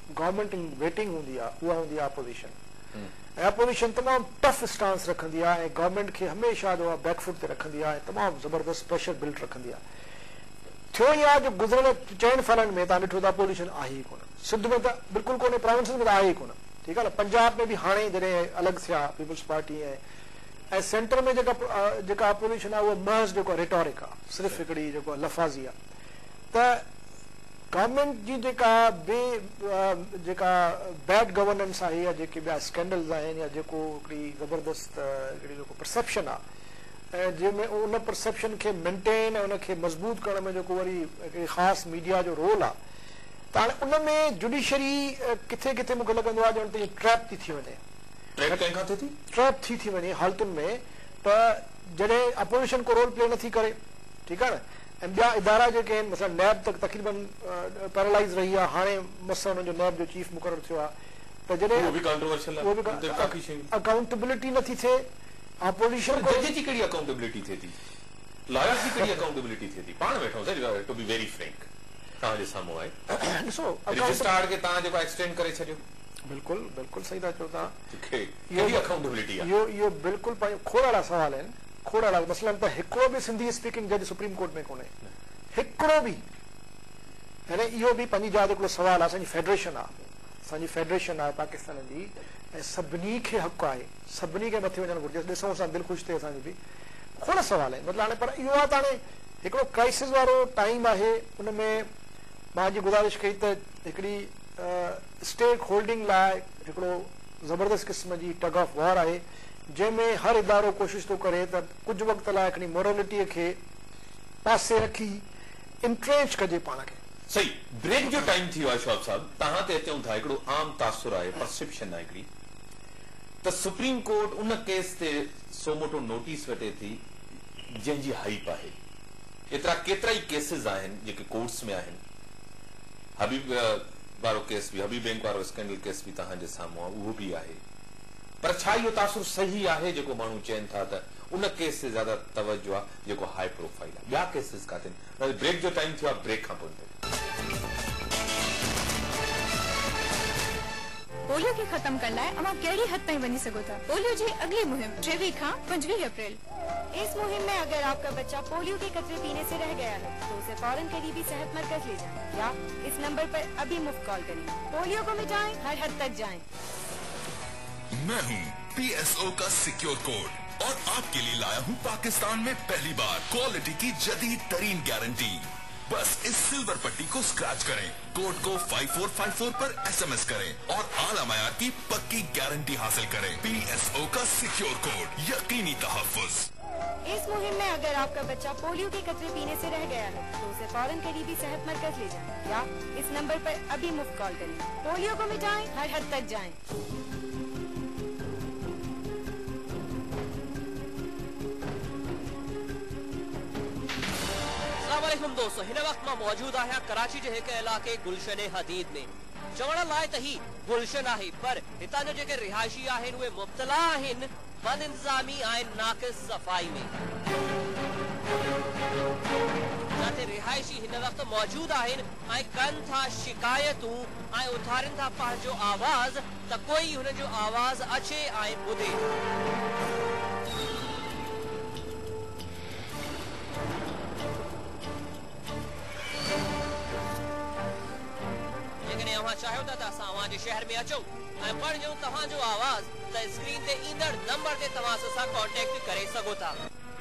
गवर्नमेंट इन वेटिंग हूंदी आहे उहा हूंदी आहे अपोजिशन। ऐं अपोजिशन तमामु टफ स्टांस रखंदी आहे ऐं गवर्नमेंट खे हमेशह जो आहे बैकफुट ते रखंदी आहे, तमामु ज़बरदस्त प्रेशर बिल्ड रखंदी आहे। थियो ई आहे जो गुज़िरियल चइनि सालनि में तव्हां ॾिठो त अपोजिशन आहे ई कोन, सिंध में त बिल्कुलु कोन्हे, प्रोविंसिस में त आहे ई कोन, ठीकु आहे न। पंजाब में बि हाणे जॾहिं अलॻि थिया पीपल्स पार्टी ऐं ऐं सेंटर में जेका जेका अपोजिशन आहे उहा महज़ जेको रिटोरिक आहे, सिर्फ़ु हिकिड़ी जेको लफ़ाज़ी आहे। त गवर्नमेंट जी जेका बे जेका बैड गवर्नेंस आहे या जेके ॿिया स्कैंडल्स आहिनि या जेको हिकिड़ी ज़बरदस्त हिकिड़ी जेको परसेप्शन आहे ऐं जंहिंमें उन परसेप्शन खे मेंटेन ऐं उनखे मज़बूत करण में जेको वरी हिकिड़ी ख़ासि मीडिया जो रोल आहे, त हाणे उन में जुडिशरी किथे किथे मूंखे लॻंदो आहे ॼण त ट्रैप थी थी वञे, ट्रैप थी थी वञे हालतुनि में। त जॾहिं अपोजिशन को रोल प्ले नथी करे, ठीकु आहे न, ऐं ॿिया इदारा जेके आहिनि मसलन नैब तक तक़रीबन पैरालाइज़ रही आहे, हाणे मस हुनजो नैब जो चीफ मुक़ररु थियो आहे, त जॾहिं अकाउंटेबिलिटी नथी थिए अपोजिशन अकाउंटेबिलिटी थिए थी, लॉयर्स जी कहिड़ी अकाउंटेबिलिटी थिए थी, पाण वेठो टू बी वेरी फ्रैंक तव्हांजे साम्हूं आहे। ॾिसो रजिस्ट्रार खे तव्हां जेको एक्सटेंड करे छॾियो, बिल्कुलु बिल्कुलु सही था चओ तव्हां, कहिड़ी अकाउंटेबिलिटी आहे? इहो इहो बिल्कुलु पंहिंजो खोड़ सवाल आहिनि, खोड़ मसलन त हिकिड़ो बि सिंधी स्पीकिंग जज सुप्रीम कोर्ट में कोन्हे, हिकिड़ो बि। यानी इहो बि पंहिंजी जाइ हिकिड़ो सवाल आहे, असांजी फेडरेशन आहे, असांजी फेडरेशन आहे पाकिस्तान जी, ऐं सभिनी खे हक़ु आहे, सभिनी खे मथे वञणु घुरिजे, ॾिसूं असां दिलि ख़ुशि थिए असांजी बि। खोड़ सवाल आहिनि, मतिलबु हाणे पर इहो आहे त हाणे हिकिड़ो क्राइसिस वारो टाइम आहे, उन में मां अॼु गुज़ारिश कई त हिकिड़ी स्टेक होल्डिंग लाइ हिकिड़ो ज़बरदस्त क़िस्म जी टग ऑफ वॉर आहे, जंहिंमें हर इदारो कोशिशि थो करे त कुझु वक़्त लाइ हिकिड़ी मोरलिटीअ खे पासे रखी इंट्रेंच कजे पाण खे। सही, ब्रेक जो टाइम थी वियो आहे शौब साहब, तव्हां ते अचूं था, हिकिड़ो आम तासुर आहे, परसेप्शन आहे हिकिड़ी त सुप्रीम कोर्ट उन केस ते सो मोटो नोटिस वठे थी जंहिंजी हाइप आहे। एतिरा केतिरा ई केसिस आहिनि जेके कोर्ट्स में आहिनि, हबीब वारो केस बि, हबीब बैंक वारो स्कैंडल केस बि तव्हांजे साम्हूं आहे, उहो बि आहे। पर छा इहो तासुर सही आहे जेको माण्हू चवनि था त उन केस ते ज्यादा तवज्जो आहे जेको हाई प्रोफाइल आहे? ॿिया केसिस काथे? ब्रेक जो टाइम थियो आहे, ब्रेक खां पोइ पोलियो खे ख़त्म करण लाइ अवां कहिड़ी हद ताईं वञी सघो था? पोलियो जी अगली मुहिम टेवीह खां पंजवीह अप्रैल। इस मुहिम में अगर आपका बच्चा पोलियो के कतरे पीने से रह गया है तो उसे फौरन करीबी सेहत मरकज ले जाएं या इस नंबर पर अभी मुफ्त कॉल करें। पोलियो को मिटाएं, हर हद तक जाएं। मैं हूँ पी एस ओ का सिक्योर कोड और आपके लिए लाया हूँ पाकिस्तान में पहली बार क्वालिटी की जदीद तरीन गारंटी। बस इस सिल्वर पट्टी को स्क्रैच करें, कोड को फाइव फोर फाइव फोर पर एस एम एस करें और आला मयार की पक्की गारंटी हासिल करें। पी एस ओ का सिक्योर कोड, यकीनी तहफ्फुज़। इस मुहिम में अगर आपका बच्चा पोलियो के कतरे पीने से रह गया है तो उसे फौरन करीबी सेहत मरकज ले जाएं या इस नंबर पर अभी मुफ्त कॉल करें। पोलियो को मिटाएं, हर हद तक जाएं। अस्सलामुअलैकुम दोस्तों, हिन वक्त मां मौजूद आहियां कराची जे हिक इलाके गुलशन हदीद में। चवण लाइ त ही गुलशन आहे, पर हितां जो जेके रिहायशी आहिनि उहे मुब्तला आहिनि बद इंतजामी आहिनि नाक़िस सफ़ाई में। जिते रिहायशी हिन वक्त मौजूद आहिनि ऐं कनि था शिकायतूं ऐं उथारनि था पंहिंजो आवाज़ त कोई हुन जो आवाज़ अचे ऐं ॿुधे। अवां चाहियो था त असां अवां जे शहर में अचूं ऐं पढ़ूं तव्हांजो आवाज़, त स्क्रीन ते ईंदड़ नंबर ते तव्हां सां कॉन्टेक्ट करे सघो था।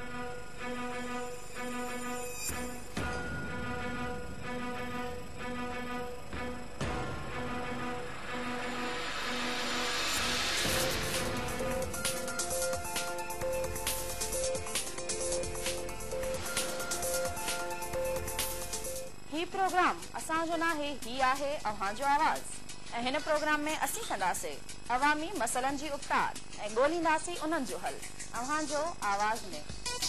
ही प्रोग्राम असांजो नाहे, ही आहे अव्हांजो आवाज़। ऐं हिन प्रोग्राम में असीं कंदासीं अवामी मसइलनि जी उबतार ऐं ॻोल्हींदासीं उन्हनि जो हल अव्हांजो आवाज़ में।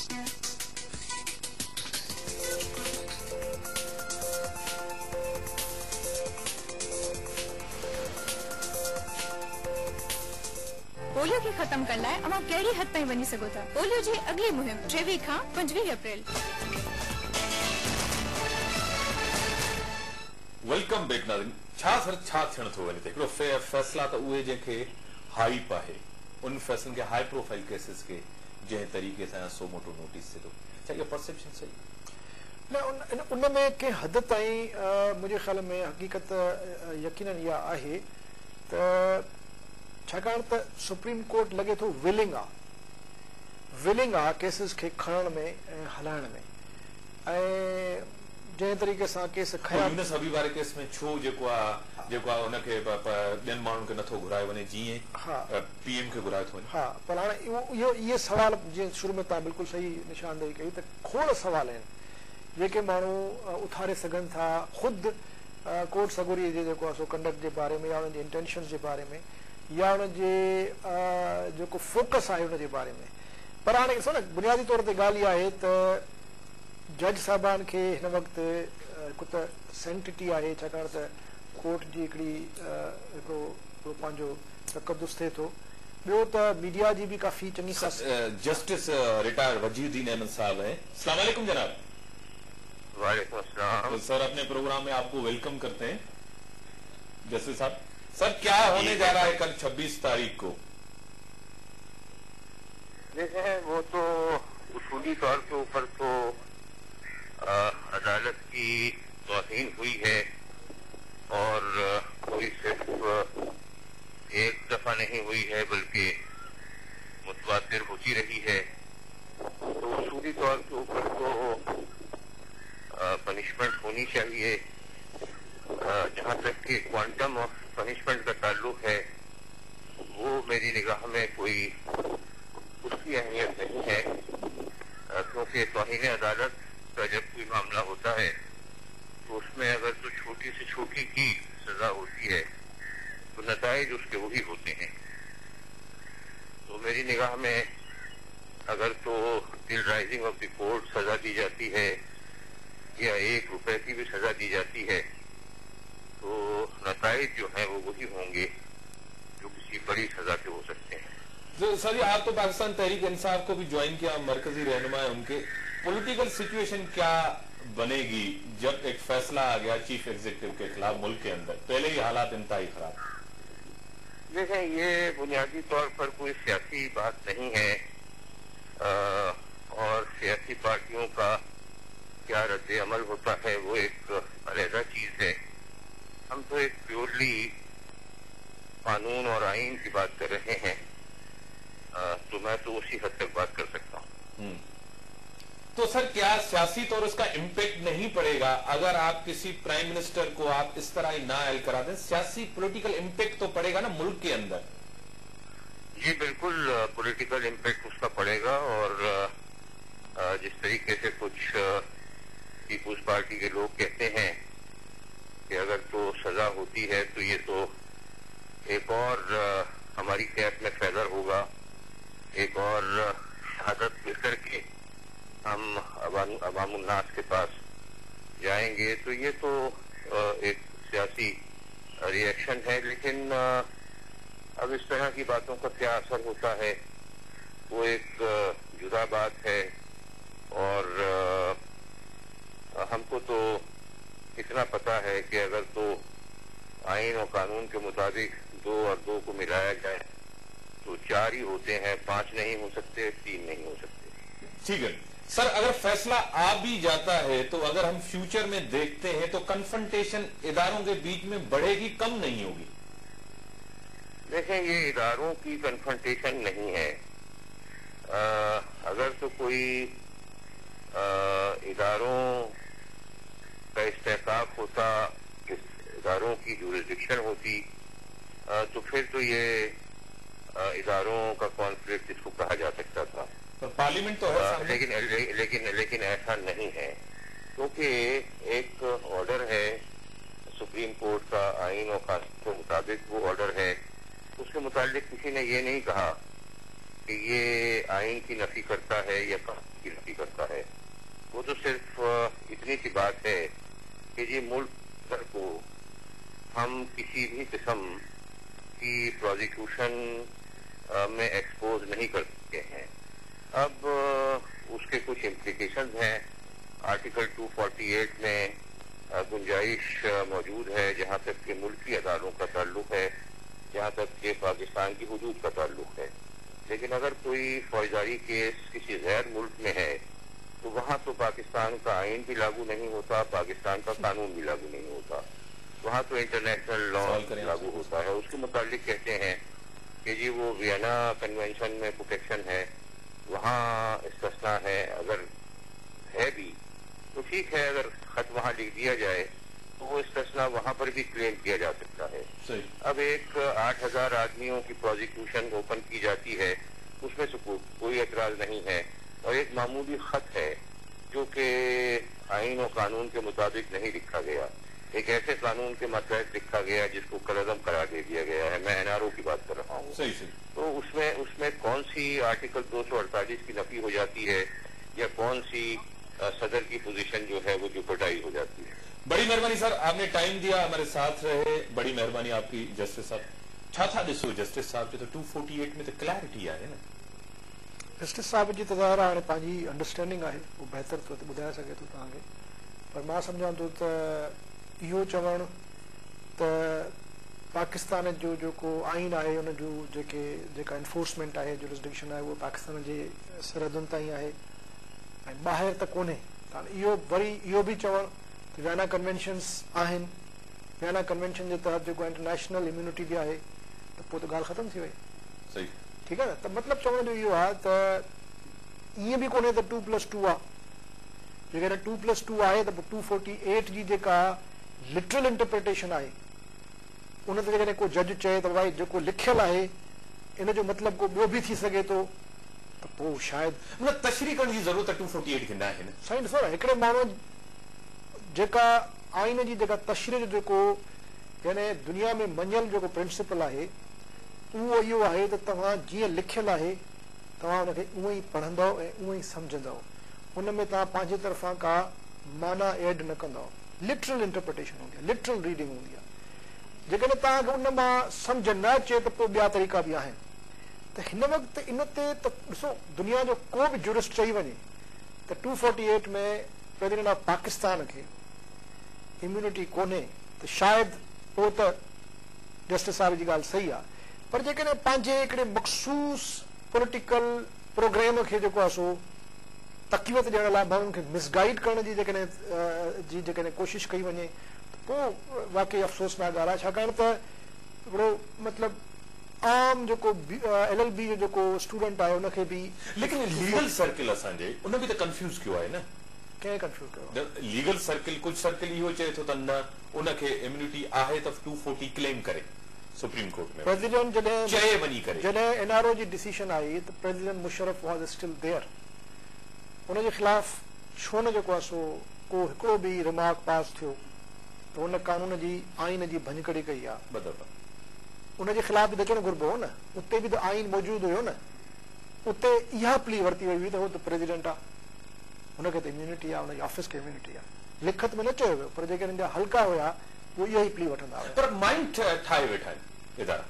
पोलियो खे ख़त्म करण लाइ अवां कहिड़ी हद ताईं वञी सघो था? पोलियो जी अगली मुहिम टेवीह खां पंजवीह अप्रैल। वेलकम बैक नाज़रीन। छा सर छा थियण थो वञे हिकिड़ो फ़ैसिला त उहे जेके हाइप आहे उन फैसलनि खे हाई प्रोफाइल केसिस खे जंहिं तरीक़े सां सो मोटो नोटिस थिए थो, छा इहा परसेप्शन सही? न उन उन में कंहिं हद ताईं मुंहिंजे ख़्याल में हक़ीक़त यकीनन इहा आहे त छाकाणि त सुप्रीम कोर्ट लॻे थो विलिंग आहे विलिंग आहे केसिस खे खणण में ऐं हलाइण में, ऐं जंहिं तरीक़े सां केस खया यूनुस हबीब वारे केस में छो जेको आहे जेको आहे उनखे ॿियनि माण्हुनि खे नथो घुराए वञे जीअं हा पीएम खे घुराए थो वञे? हा, पर हाणे इहो इहो इहे सवाल जीअं शुरू में तव्हां बिल्कुलु सही निशानदेही कई त खोड़ सवाल आहिनि जेके माण्हू उथारे सघनि था ख़ुदि कोर्ट सगोरी जे जेको आहे सो कंडक्ट जे बारे में या उन्हनि जे इंटेंशन जे बारे में या उनजे जेको फोकस आहे उनजे बारे में। पर हाणे ॾिसो न बुनियादी तौर ते ॻाल्हि इहा आहे त जज साहिबान खे हिन वक़्तु हिकु त सेंटिटी आहे छाकाणि त कोर्ट जी हिकिड़ी हिकिड़ो पंहिंजो तकदुस थिए थो, ॿियो त मीडिया जी भी काफ़ी चङी सां जस्टिस रिटायर्ड वजीउद्दीन अहमद साहब हैं। अस्सलाम वालेकुम जनाब। वालेकुम अस्सलाम। तो सर अपने प्रोग्राम में आपको वेलकम करते हैं। जस्टिस साहब, सर क्या होने जा रहा है कल छब्बीस तारीख को? देखिए वो तो उसूली तौर के ऊपर तो अदालत की तौहीन हुई है और कोई सिर्फ एक दफा नहीं हुई है बल्कि मुतवातिर होती रही है, तो उसूली तौर के ऊपर तो पनिशमेंट होनी चाहिए। जहाँ तक कि क्वांटम ऑफ पनिशमेंट का ताल्लुक है वो मेरी निगाह में कोई उसकी अहमियत नहीं है, क्योंकि तौहीन अदालत का जब कोई मामला होता है तो उसमें अगर तो छोटी से छोटी की सजा होती है तो नताइज उसके वही होते हैं। तो मेरी निगाह में अगर तो till rising of the court सजा दी जाती है या एक रुपए की भी सजा दी जाती है तो नताइज जो है वो वही होंगे जो किसी बड़ी सजा के हो सकते हैं। जो सर आप तो पाकिस्तान तहरीक इंसाफ को भी ज्वाइन किया, मरकजी रहनुमा है उनके, पॉलिटिकल सिचुएशन क्या बनेगी जब एक फैसला आ गया चीफ एग्जीक्यूटिव के खिलाफ मुल्क के अंदर? पहले ही हालात इंतहाई खराब। देखें, ये बुनियादी तौर पर कोई सियासी बात नहीं है आ, और सियासी पार्टियों का क्या रद्द अमल होता है वो एक अलग चीज है। हम तो एक प्योरली कानून और आइन की बात कर रहे हैं, आ, तो मैं तो उसी हद तक बात कर सकता हूँ। तो सर क्या सियासी तौर उसका इम्पैक्ट नहीं पड़ेगा अगर आप किसी प्राइम मिनिस्टर को आप इस तरह ही नाअहल करा दें? सियासी पॉलिटिकल इम्पैक्ट तो पड़ेगा ना मुल्क के अंदर। जी बिल्कुल, पॉलिटिकल इम्पैक्ट उसका पड़ेगा और आ, जिस तरीके से कुछ पीपुल्स पार्टी के लोग कहते हैं कि अगर तो सजा होती है तो ये तो एक और आ, हमारी कैब में फैदर होगा, एक और शहादत मिलकर के हम अवामुन्नास के पास जाएंगे, तो ये तो एक सियासी रिएक्शन है। लेकिन अब इस तरह की बातों का क्या असर होता है वो एक जुदा बात है। और हमको तो इतना पता है कि अगर तो आइन और कानून के मुताबिक दो और दो को मिलाया जाए तो चार ही होते हैं, पांच नहीं हो सकते, तीन नहीं हो सकते। ठीक है सर, अगर फैसला आ भी जाता है तो अगर हम फ्यूचर में देखते हैं तो कन्फ्रंटेशन इदारों के बीच में बढ़ेगी, कम नहीं होगी? देखें, ये इदारों की कन्फ्रंटेशन नहीं है। आ, अगर तो कोई आ, इदारों का इस्तेकाक होता, इदारों की जुरिसडिक्शन होती, आ, तो फिर तो ये आ, इदारों का कॉन्फ्लिक्ट इसको कहा जा सकता था। तो पार्लियामेंट तो है, लेकिन ले, लेकिन लेकिन ऐसा नहीं है, क्योंकि एक ऑर्डर है सुप्रीम कोर्ट का आइन और कानून के मुताबिक, वो ऑर्डर है, उसके मुताबिक किसी ने ये नहीं कहा कि ये आइन की नफी करता है या कानून की नफी करता है। वो तो सिर्फ इतनी सी बात है कि जी मुल्क को हम किसी भी किस्म की प्रोसिक्यूशन में एक्सपोज नहीं कर सकते हैं। अब उसके कुछ इम्प्लीकेशंस हैं। आर्टिकल दो सौ अड़तालीस में गुंजाइश मौजूद है जहाँ तक कि मुल्की अदालों का ताल्लुक है, जहाँ तक कि पाकिस्तान की हुदूद का ताल्लुक है। लेकिन अगर कोई फौजदारी केस किसी गैर मुल्क में है तो वहाँ तो पाकिस्तान का आइन भी लागू नहीं होता, पाकिस्तान का कानून भी लागू नहीं होता, वहाँ तो इंटरनेशनल लॉ लागू होता है। उसके मुताबिक कहते हैं कि जी वो वियना कन्वेंशन में प्रोटेक्शन है, वहाँ इस्तिस्ना है। अगर है भी तो ठीक है, अगर खत वहाँ लिख दिया जाए तो वो इस्तिस्ना वहाँ पर भी क्लेम किया जा सकता है। सही। अब एक आठ हजार आदमियों की प्रोसिक्यूशन ओपन की जाती है, उसमें से को, कोई एतराज नहीं है, और एक मामूली खत है जो कि आइन और कानून के मुताबिक नहीं लिखा गया, एक ऐसे कानून के मतहत लिखा गया जिसको कलअदम करार दे दिया गया है। मैं एनआरओ की बात कर रहा हूँ। सही सही। तो उसमें उसमें कौन सी आर्टिकल दो सौ अड़तालीस की नफी हो जाती है या कौन सी आ, सदर की पोजीशन जो है वो जुपरडाइज हो जाती है। बड़ी मेहरबानी सर, आपने टाइम दिया, हमारे साथ रहे, बड़ी मेहरबानी आपकी जस्टिस साहब। छा था ॾिसो जस्टिस साहब जो तो टू फोर्टी एट में तो क्लैरिटी आहे न। जस्टिस साहब जी त ज़ाहिर हाणे पंहिंजी अंडरस्टैंडिंग आहे, वो बहितर थो ॿुधाए सघे थो तव्हांखे, पर मां सम्झां थो त इहो चवणु त पाकिस्तान जो जेको आइन आहे उन जो जेके जेका इन्फोर्समेंट आहे, जुरिसडिक्शन आहे, उहो पाकिस्तान जे सरहदुनि ताईं आहे ऐं ॿाहिरि त कोन्हे। त इहो वरी इहो बि चवणु त वियना कन्वेंशन्स आहिनि, वियना कन्वेंशन जे तहत जेको इंटरनेशनल इम्यूनिटी बि आहे, त पोइ त ॻाल्हि ख़तमु थी वई। सही। ठीकु आहे न, त मतिलबु चवण जो इहो आहे त ईअं बि कोन्हे त टू प्लस टू आहे, जेकॾहिं टू प्लस टू आहे त पोइ टू फोर्टी एट जी जेका लिटरल इंटरप्रिटेशन आहे उन ते जेकॾहिं को जज चए त भाई जेको लिखियलु आहे इन जो मतिलबु को ॿियो बि थी सघे थो त पोइ शायदि मतलब तशरीह करण जी ज़रूरत टू फोर्टी एट खे न आहे न। साईं ॾिसो न, हिकिड़े माण्हू जेका आइन जी जेका तशरीह जो जेको यानी दुनिया में मञियल जेको प्रिंसिपल आहे उहो इहो आहे त तव्हां जीअं लिखियलु आहे तव्हां हुनखे उअं ई पढ़ंदव ऐं उअं ई सम्झंदव, उन में तव्हां पंहिंजे तरफ़ां का माना एड न कंदव। लिटरल इंटरप्रिटेशन हूंदी आहे, लिटरल रीडिंग हूंदी आहे। जेकॾहिं तव्हांखे उन मां सम्झ न अचे त पोइ ॿिया तरीक़ा बि आहिनि। त हिन वक़्तु इन ते त ॾिसो दुनिया जो को बि जुरिस्ट चई वञे त टू फोर्टी एट में प्रेसिडेंट ऑफ पाकिस्तान खे इम्यूनिटी कोन्हे त शायदि पोइ त जस्टिस साहिब जी ॻाल्हि सही आहे, पर जेकॾहिं पंहिंजे हिकिड़े मख़सूस पॉलिटिकल प्रोग्राम खे जेको आहे सो तक़ीवत ॾियण लाइ माण्हुनि खे मिसगाइड करण जी जेकॾहिं जी जेकॾहिं कोशिशि कई वञे त पोइ वाकई अफ़सोसनाक ॻाल्हि आहे, छाकाणि त हिकिड़ो मतिलबु आम जेको एल एल बी जो जेको स्टूडेंट आहे उनखे बि। लेकिन लीगल सर्किल असांजे उन बि त कंफ्यूज़ कयो आहे न। कंहिं कंफ्यूज़ कयो? लीगल सर्किल कुझु सर्किल इहो चए थो त न उनखे इम्यूनिटी आहे त टू फोर्टी क्लेम करे सुप्रीम कोर्ट में। प्रेसिडेंट जॾहिं चए वञी करे जॾहिं एनआरओ जी डिसीजन आई त president Musharraf was still there, उनजे ख़िलाफ़ छो न जेको आहे सो को हिकिड़ो बि रिमार्क पास थियो त उन कानून जी आइन जी भञकड़ी कई आहे। उनजे ख़िलाफ़ बि त अचणु घुरिबो हो न, उते बि त आइन मौजूदु हुयो न, उते इहा प्ली वरिती वई हुई त उहो त प्रेसिडेंट आहे, हुनखे त इम्यूनिटी आहे, हुनजे ऑफिस खे इम्यूनिटी आहे। लिखत में न चयो वियो, पर जेके हिन जा हल्का हुया उहो इहा ई प्ली वठंदा हुआ। पर माइंड ठाहे वेठा आहिनि इदारा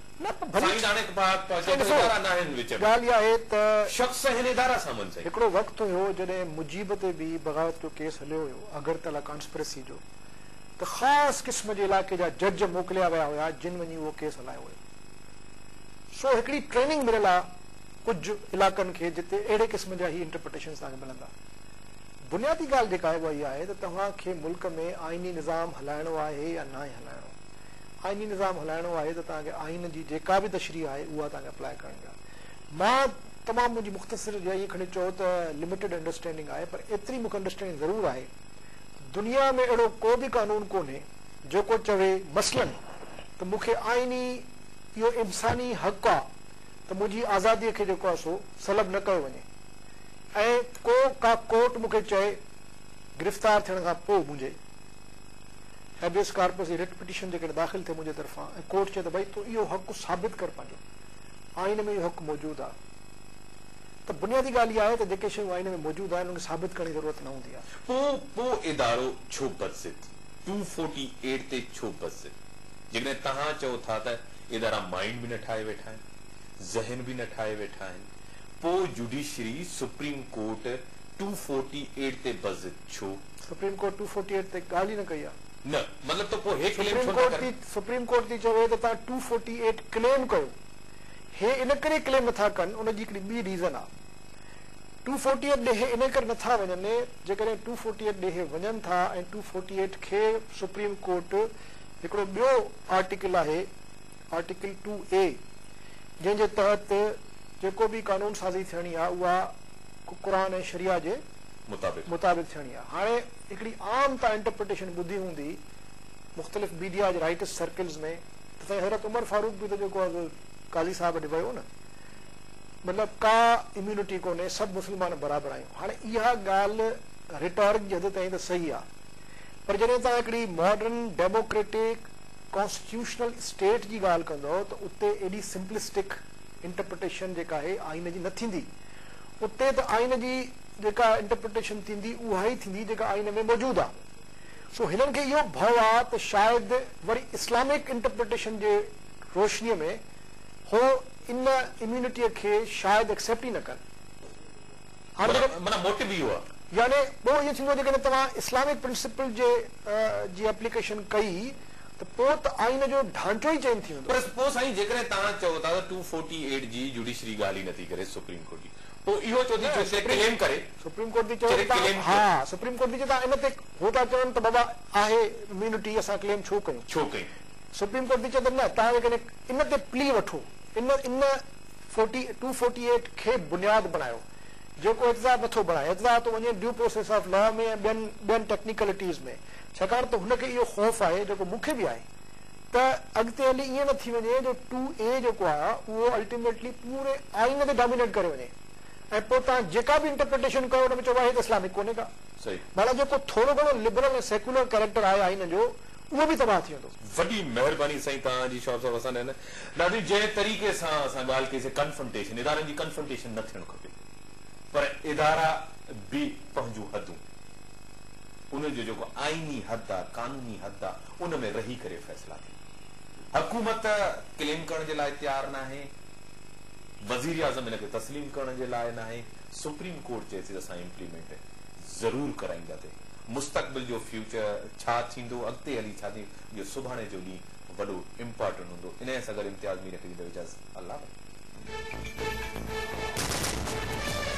ॻाल्हि इहा आहे त शख़्स हिन इदारा सां मुंसलिक। हिकिड़ो वक़्तु हुयो जॾहिं मुजीब ते बि बग़ावत जो केस हलियो हुयो, अगरतला कॉन्स्पिरेसी जो, त ख़ासि क़िस्म जे इलाइक़े जा जज मोकिलिया विया हुया जिन वञी उहो केस हलायो हुयो। सो हिकिड़ी ट्रेनिंग मिलियल आहे कुझु इलाइक़नि खे जिते अहिड़े क़िस्म जा ई इंटरप्रिटेशन तव्हांखे मिलंदा। बुनियादी ॻाल्हि जेका आहे उहा इहा आहे त तव्हांखे मुल्क में आइनी निज़ाम हलाइणो आहे या न हलाइणो। आइनी निज़ाम हलाइणो आहे त तव्हांखे आइन जी जेका बि तशरीह आहे उहा तव्हांखे अप्लाई करणी आहे। मां तमामु मुंहिंजी मुख़्तसिर ईअं खणी चओ त लिमिटेड अंडरस्टैंडिंग आहे, पर एतिरी मूंखे अंडरस्टैंडिंग ज़रूरु आहे दुनिया में अहिड़ो को बि कानून कोन्हे जेको चवे मसलन त मूंखे आइनी इहो इंसानी हक़ आहे त मुंहिंजी आज़ादीअ खे जेको आहे सो सलब न कयो वञे, ऐं को का कोर्ट मूंखे चए गिरफ़्तार थियण खां पोइ मुंहिंजे हैबियस कार्पस जी रिट पिटीशन जेकॾहिं दाख़िल थिए मुंहिंजे तरफ़ां ऐं कोर्ट चए त भई तूं इहो हक़ साबित कर पंहिंजो, आइन में इहो हक़ मौजूदु आहे, त बुनियादी ॻाल्हि इहा आहे त जेके शयूं आइन में मौजूदु आहिनि उनखे साबित करण जी ज़रूरत न हूंदी आहे। पोइ पोइ इदारो छो बदज़िद टू फोर्टी एट ते छो बदज़िद? जेकॾहिं तव्हां चओ था त इदारा माइंड बि न ठाहे वेठा आहिनि, ज़हन बि न ठाहे वेठा आहिनि, पोइ judiciary supreme court two forty eight ते बदज़िद छो? Supreme court two forty eight ते ॻाल्हि ई न कई आहे। न मतलब तो पोइ हे क्लेम सुप्रीम छो था कोर्ट कनि? थी सुप्रीम कोर्ट थी चवे त तव्हां टू फोर्टी एट क्लेम कयो, हे इन करे क्लेम नथा कनि, उनजी हिकिड़ी ॿी रीज़न आहे। टू फोर्टी एट ॾे इन करे नथा वञनि, जेकॾहिं टू फोर्टी एट ॾे वञनि था ऐं टू फोर्टी एट खे सुप्रीम कोर्ट हिकिड़ो ॿियो आर्टिकल आहे, आर्टिकल टू ए, जंहिंजे तहत जेको बि कानून साज़ी थियणी आहे उहा क़ुरान ऐं शरिया जे मुताबिक़ मुताबिक़ थियणी आहे। हाणे हिकिड़ी आम तव्हां इंटरप्रिटेशन ॿुधी हूंदी मुख़्तलिफ़ मीडिया जे राइटर्स सर्कल्स में, त साईं हज़रत उमर फारूक बि त जेको आहे काज़ी साहिब ॾे वियो न, मतिलबु का इम्यूनिटी कोन्हे, सभु मुस्लमान बराबरि आहियूं। हाणे इहा ॻाल्हि रिटॉरिक जी हद ताईं त सही आहे, पर जॾहिं तव्हां हिकिड़ी मॉडर्न डेमोक्रेटिक कॉन्स्टिट्यूशनल स्टेट जी ॻाल्हि कंदो त उते एॾी सिंपलिस्टिक इंटरप्रिटेशन जेका आहे आइन जी न थींदी। उते त आइन जी जेका इंटरप्रिटेशन थींदी उहा ई थींदी जेका आइन में मौजूदु आहे। सो हिननि खे इहो भउ आहे त शायदि वरी इस्लामिक इंटरप्रिटेशन जे रोशनीअ में हो इन इम्यूनिटीअ खे शायदि एक्सेप्ट ई न कनि। माना मोटिव इहो आहे, यानी पोइ इहो थींदो जेकॾहिं तव्हां इस्लामिक प्रिंसिपल जे जी एप्लीकेशन कई त पोइ त आइन जो ढांचो ई चेंज थी वेंदो। पर सपोज साईं जेकॾहिं तव्हां चओ था त टू फोर्टी एट जी जुडिशरी ॻाल्हि ई नथी करे सुप्रीम कोर्ट जी, पोइ इहो चओ थी क्लेम करे सुप्रीम कोर्ट थी चवे, हा सुप्रीम कोर्ट थी चवे तव्हां इन ते हो था चवनि त बाबा आहे इम्यूनिटी, असां क्लेम छो कयूं छो कयूं? सुप्रीम कोर्ट थी चवे त न, तव्हां जेकॾहिं इन ते प्ली वठो, इन in forty two forty eight खे बुनियाद बनायो, जेको एतज़ाब नथो बणाए, एतज़ाब थो वञे ड्यू प्रोसेस ऑफ लॉ में ऐं ॿियनि ॿियनि टेक्निकलिटीज़ में, छाकाणि त हुनखे इहो ख़ौफ़ आहे, जेको मूंखे बि आहे, त अॻिते हली ईअं न थी वञे जो टू ए जेको आहे उहो अल्टीमेटली पूरे आइन ते डोमिनेट करे वञे ऐं पोइ तव्हां जेका बि इंटरप्रिटेशन कयो हुन में चओ आहे त इस्लामिक कोन्हे का, माना जेको थोरो घणो लिबरल ऐं सेक्युलर कैरेक्टर आहे आइन जो उहो बि तबाह थी वेंदो। वॾी महिरबानी साईं तव्हांजी शॉप साहिब, असां न ॾाढी जंहिं तरीक़े सां असां ॻाल्हि कईसीं कन्फ्रंटेशन, इदारनि जी कन्फ्रंटेशन न थियणु खपे, पर इदारा बि पंहिंजूं हदूं, उनजो जेको आइनी हद आहे, कानूनी हद आहे, उन में रही करे फ़ैसिला कनि। हुकूमत क्लेम करण जे लाइ तयारु न आहे, वज़ीर आज़म हिनखे तस्लीम करण जे लाइ न आहे, सुप्रीम कोर्ट चए थी असां इम्प्लीमेंट ज़रूर कराईंदासीं। मुस्तक़बिल जो फ्यूचर छा थींदो, अॻिते हली छा थी, इहो सुभाणे जो ॾींहुं वॾो इम्पोर्टेंट हूंदो। इन सां गॾु इम्तियाज़ मीर खे ॾींदो इजाज़त। अल्लाह।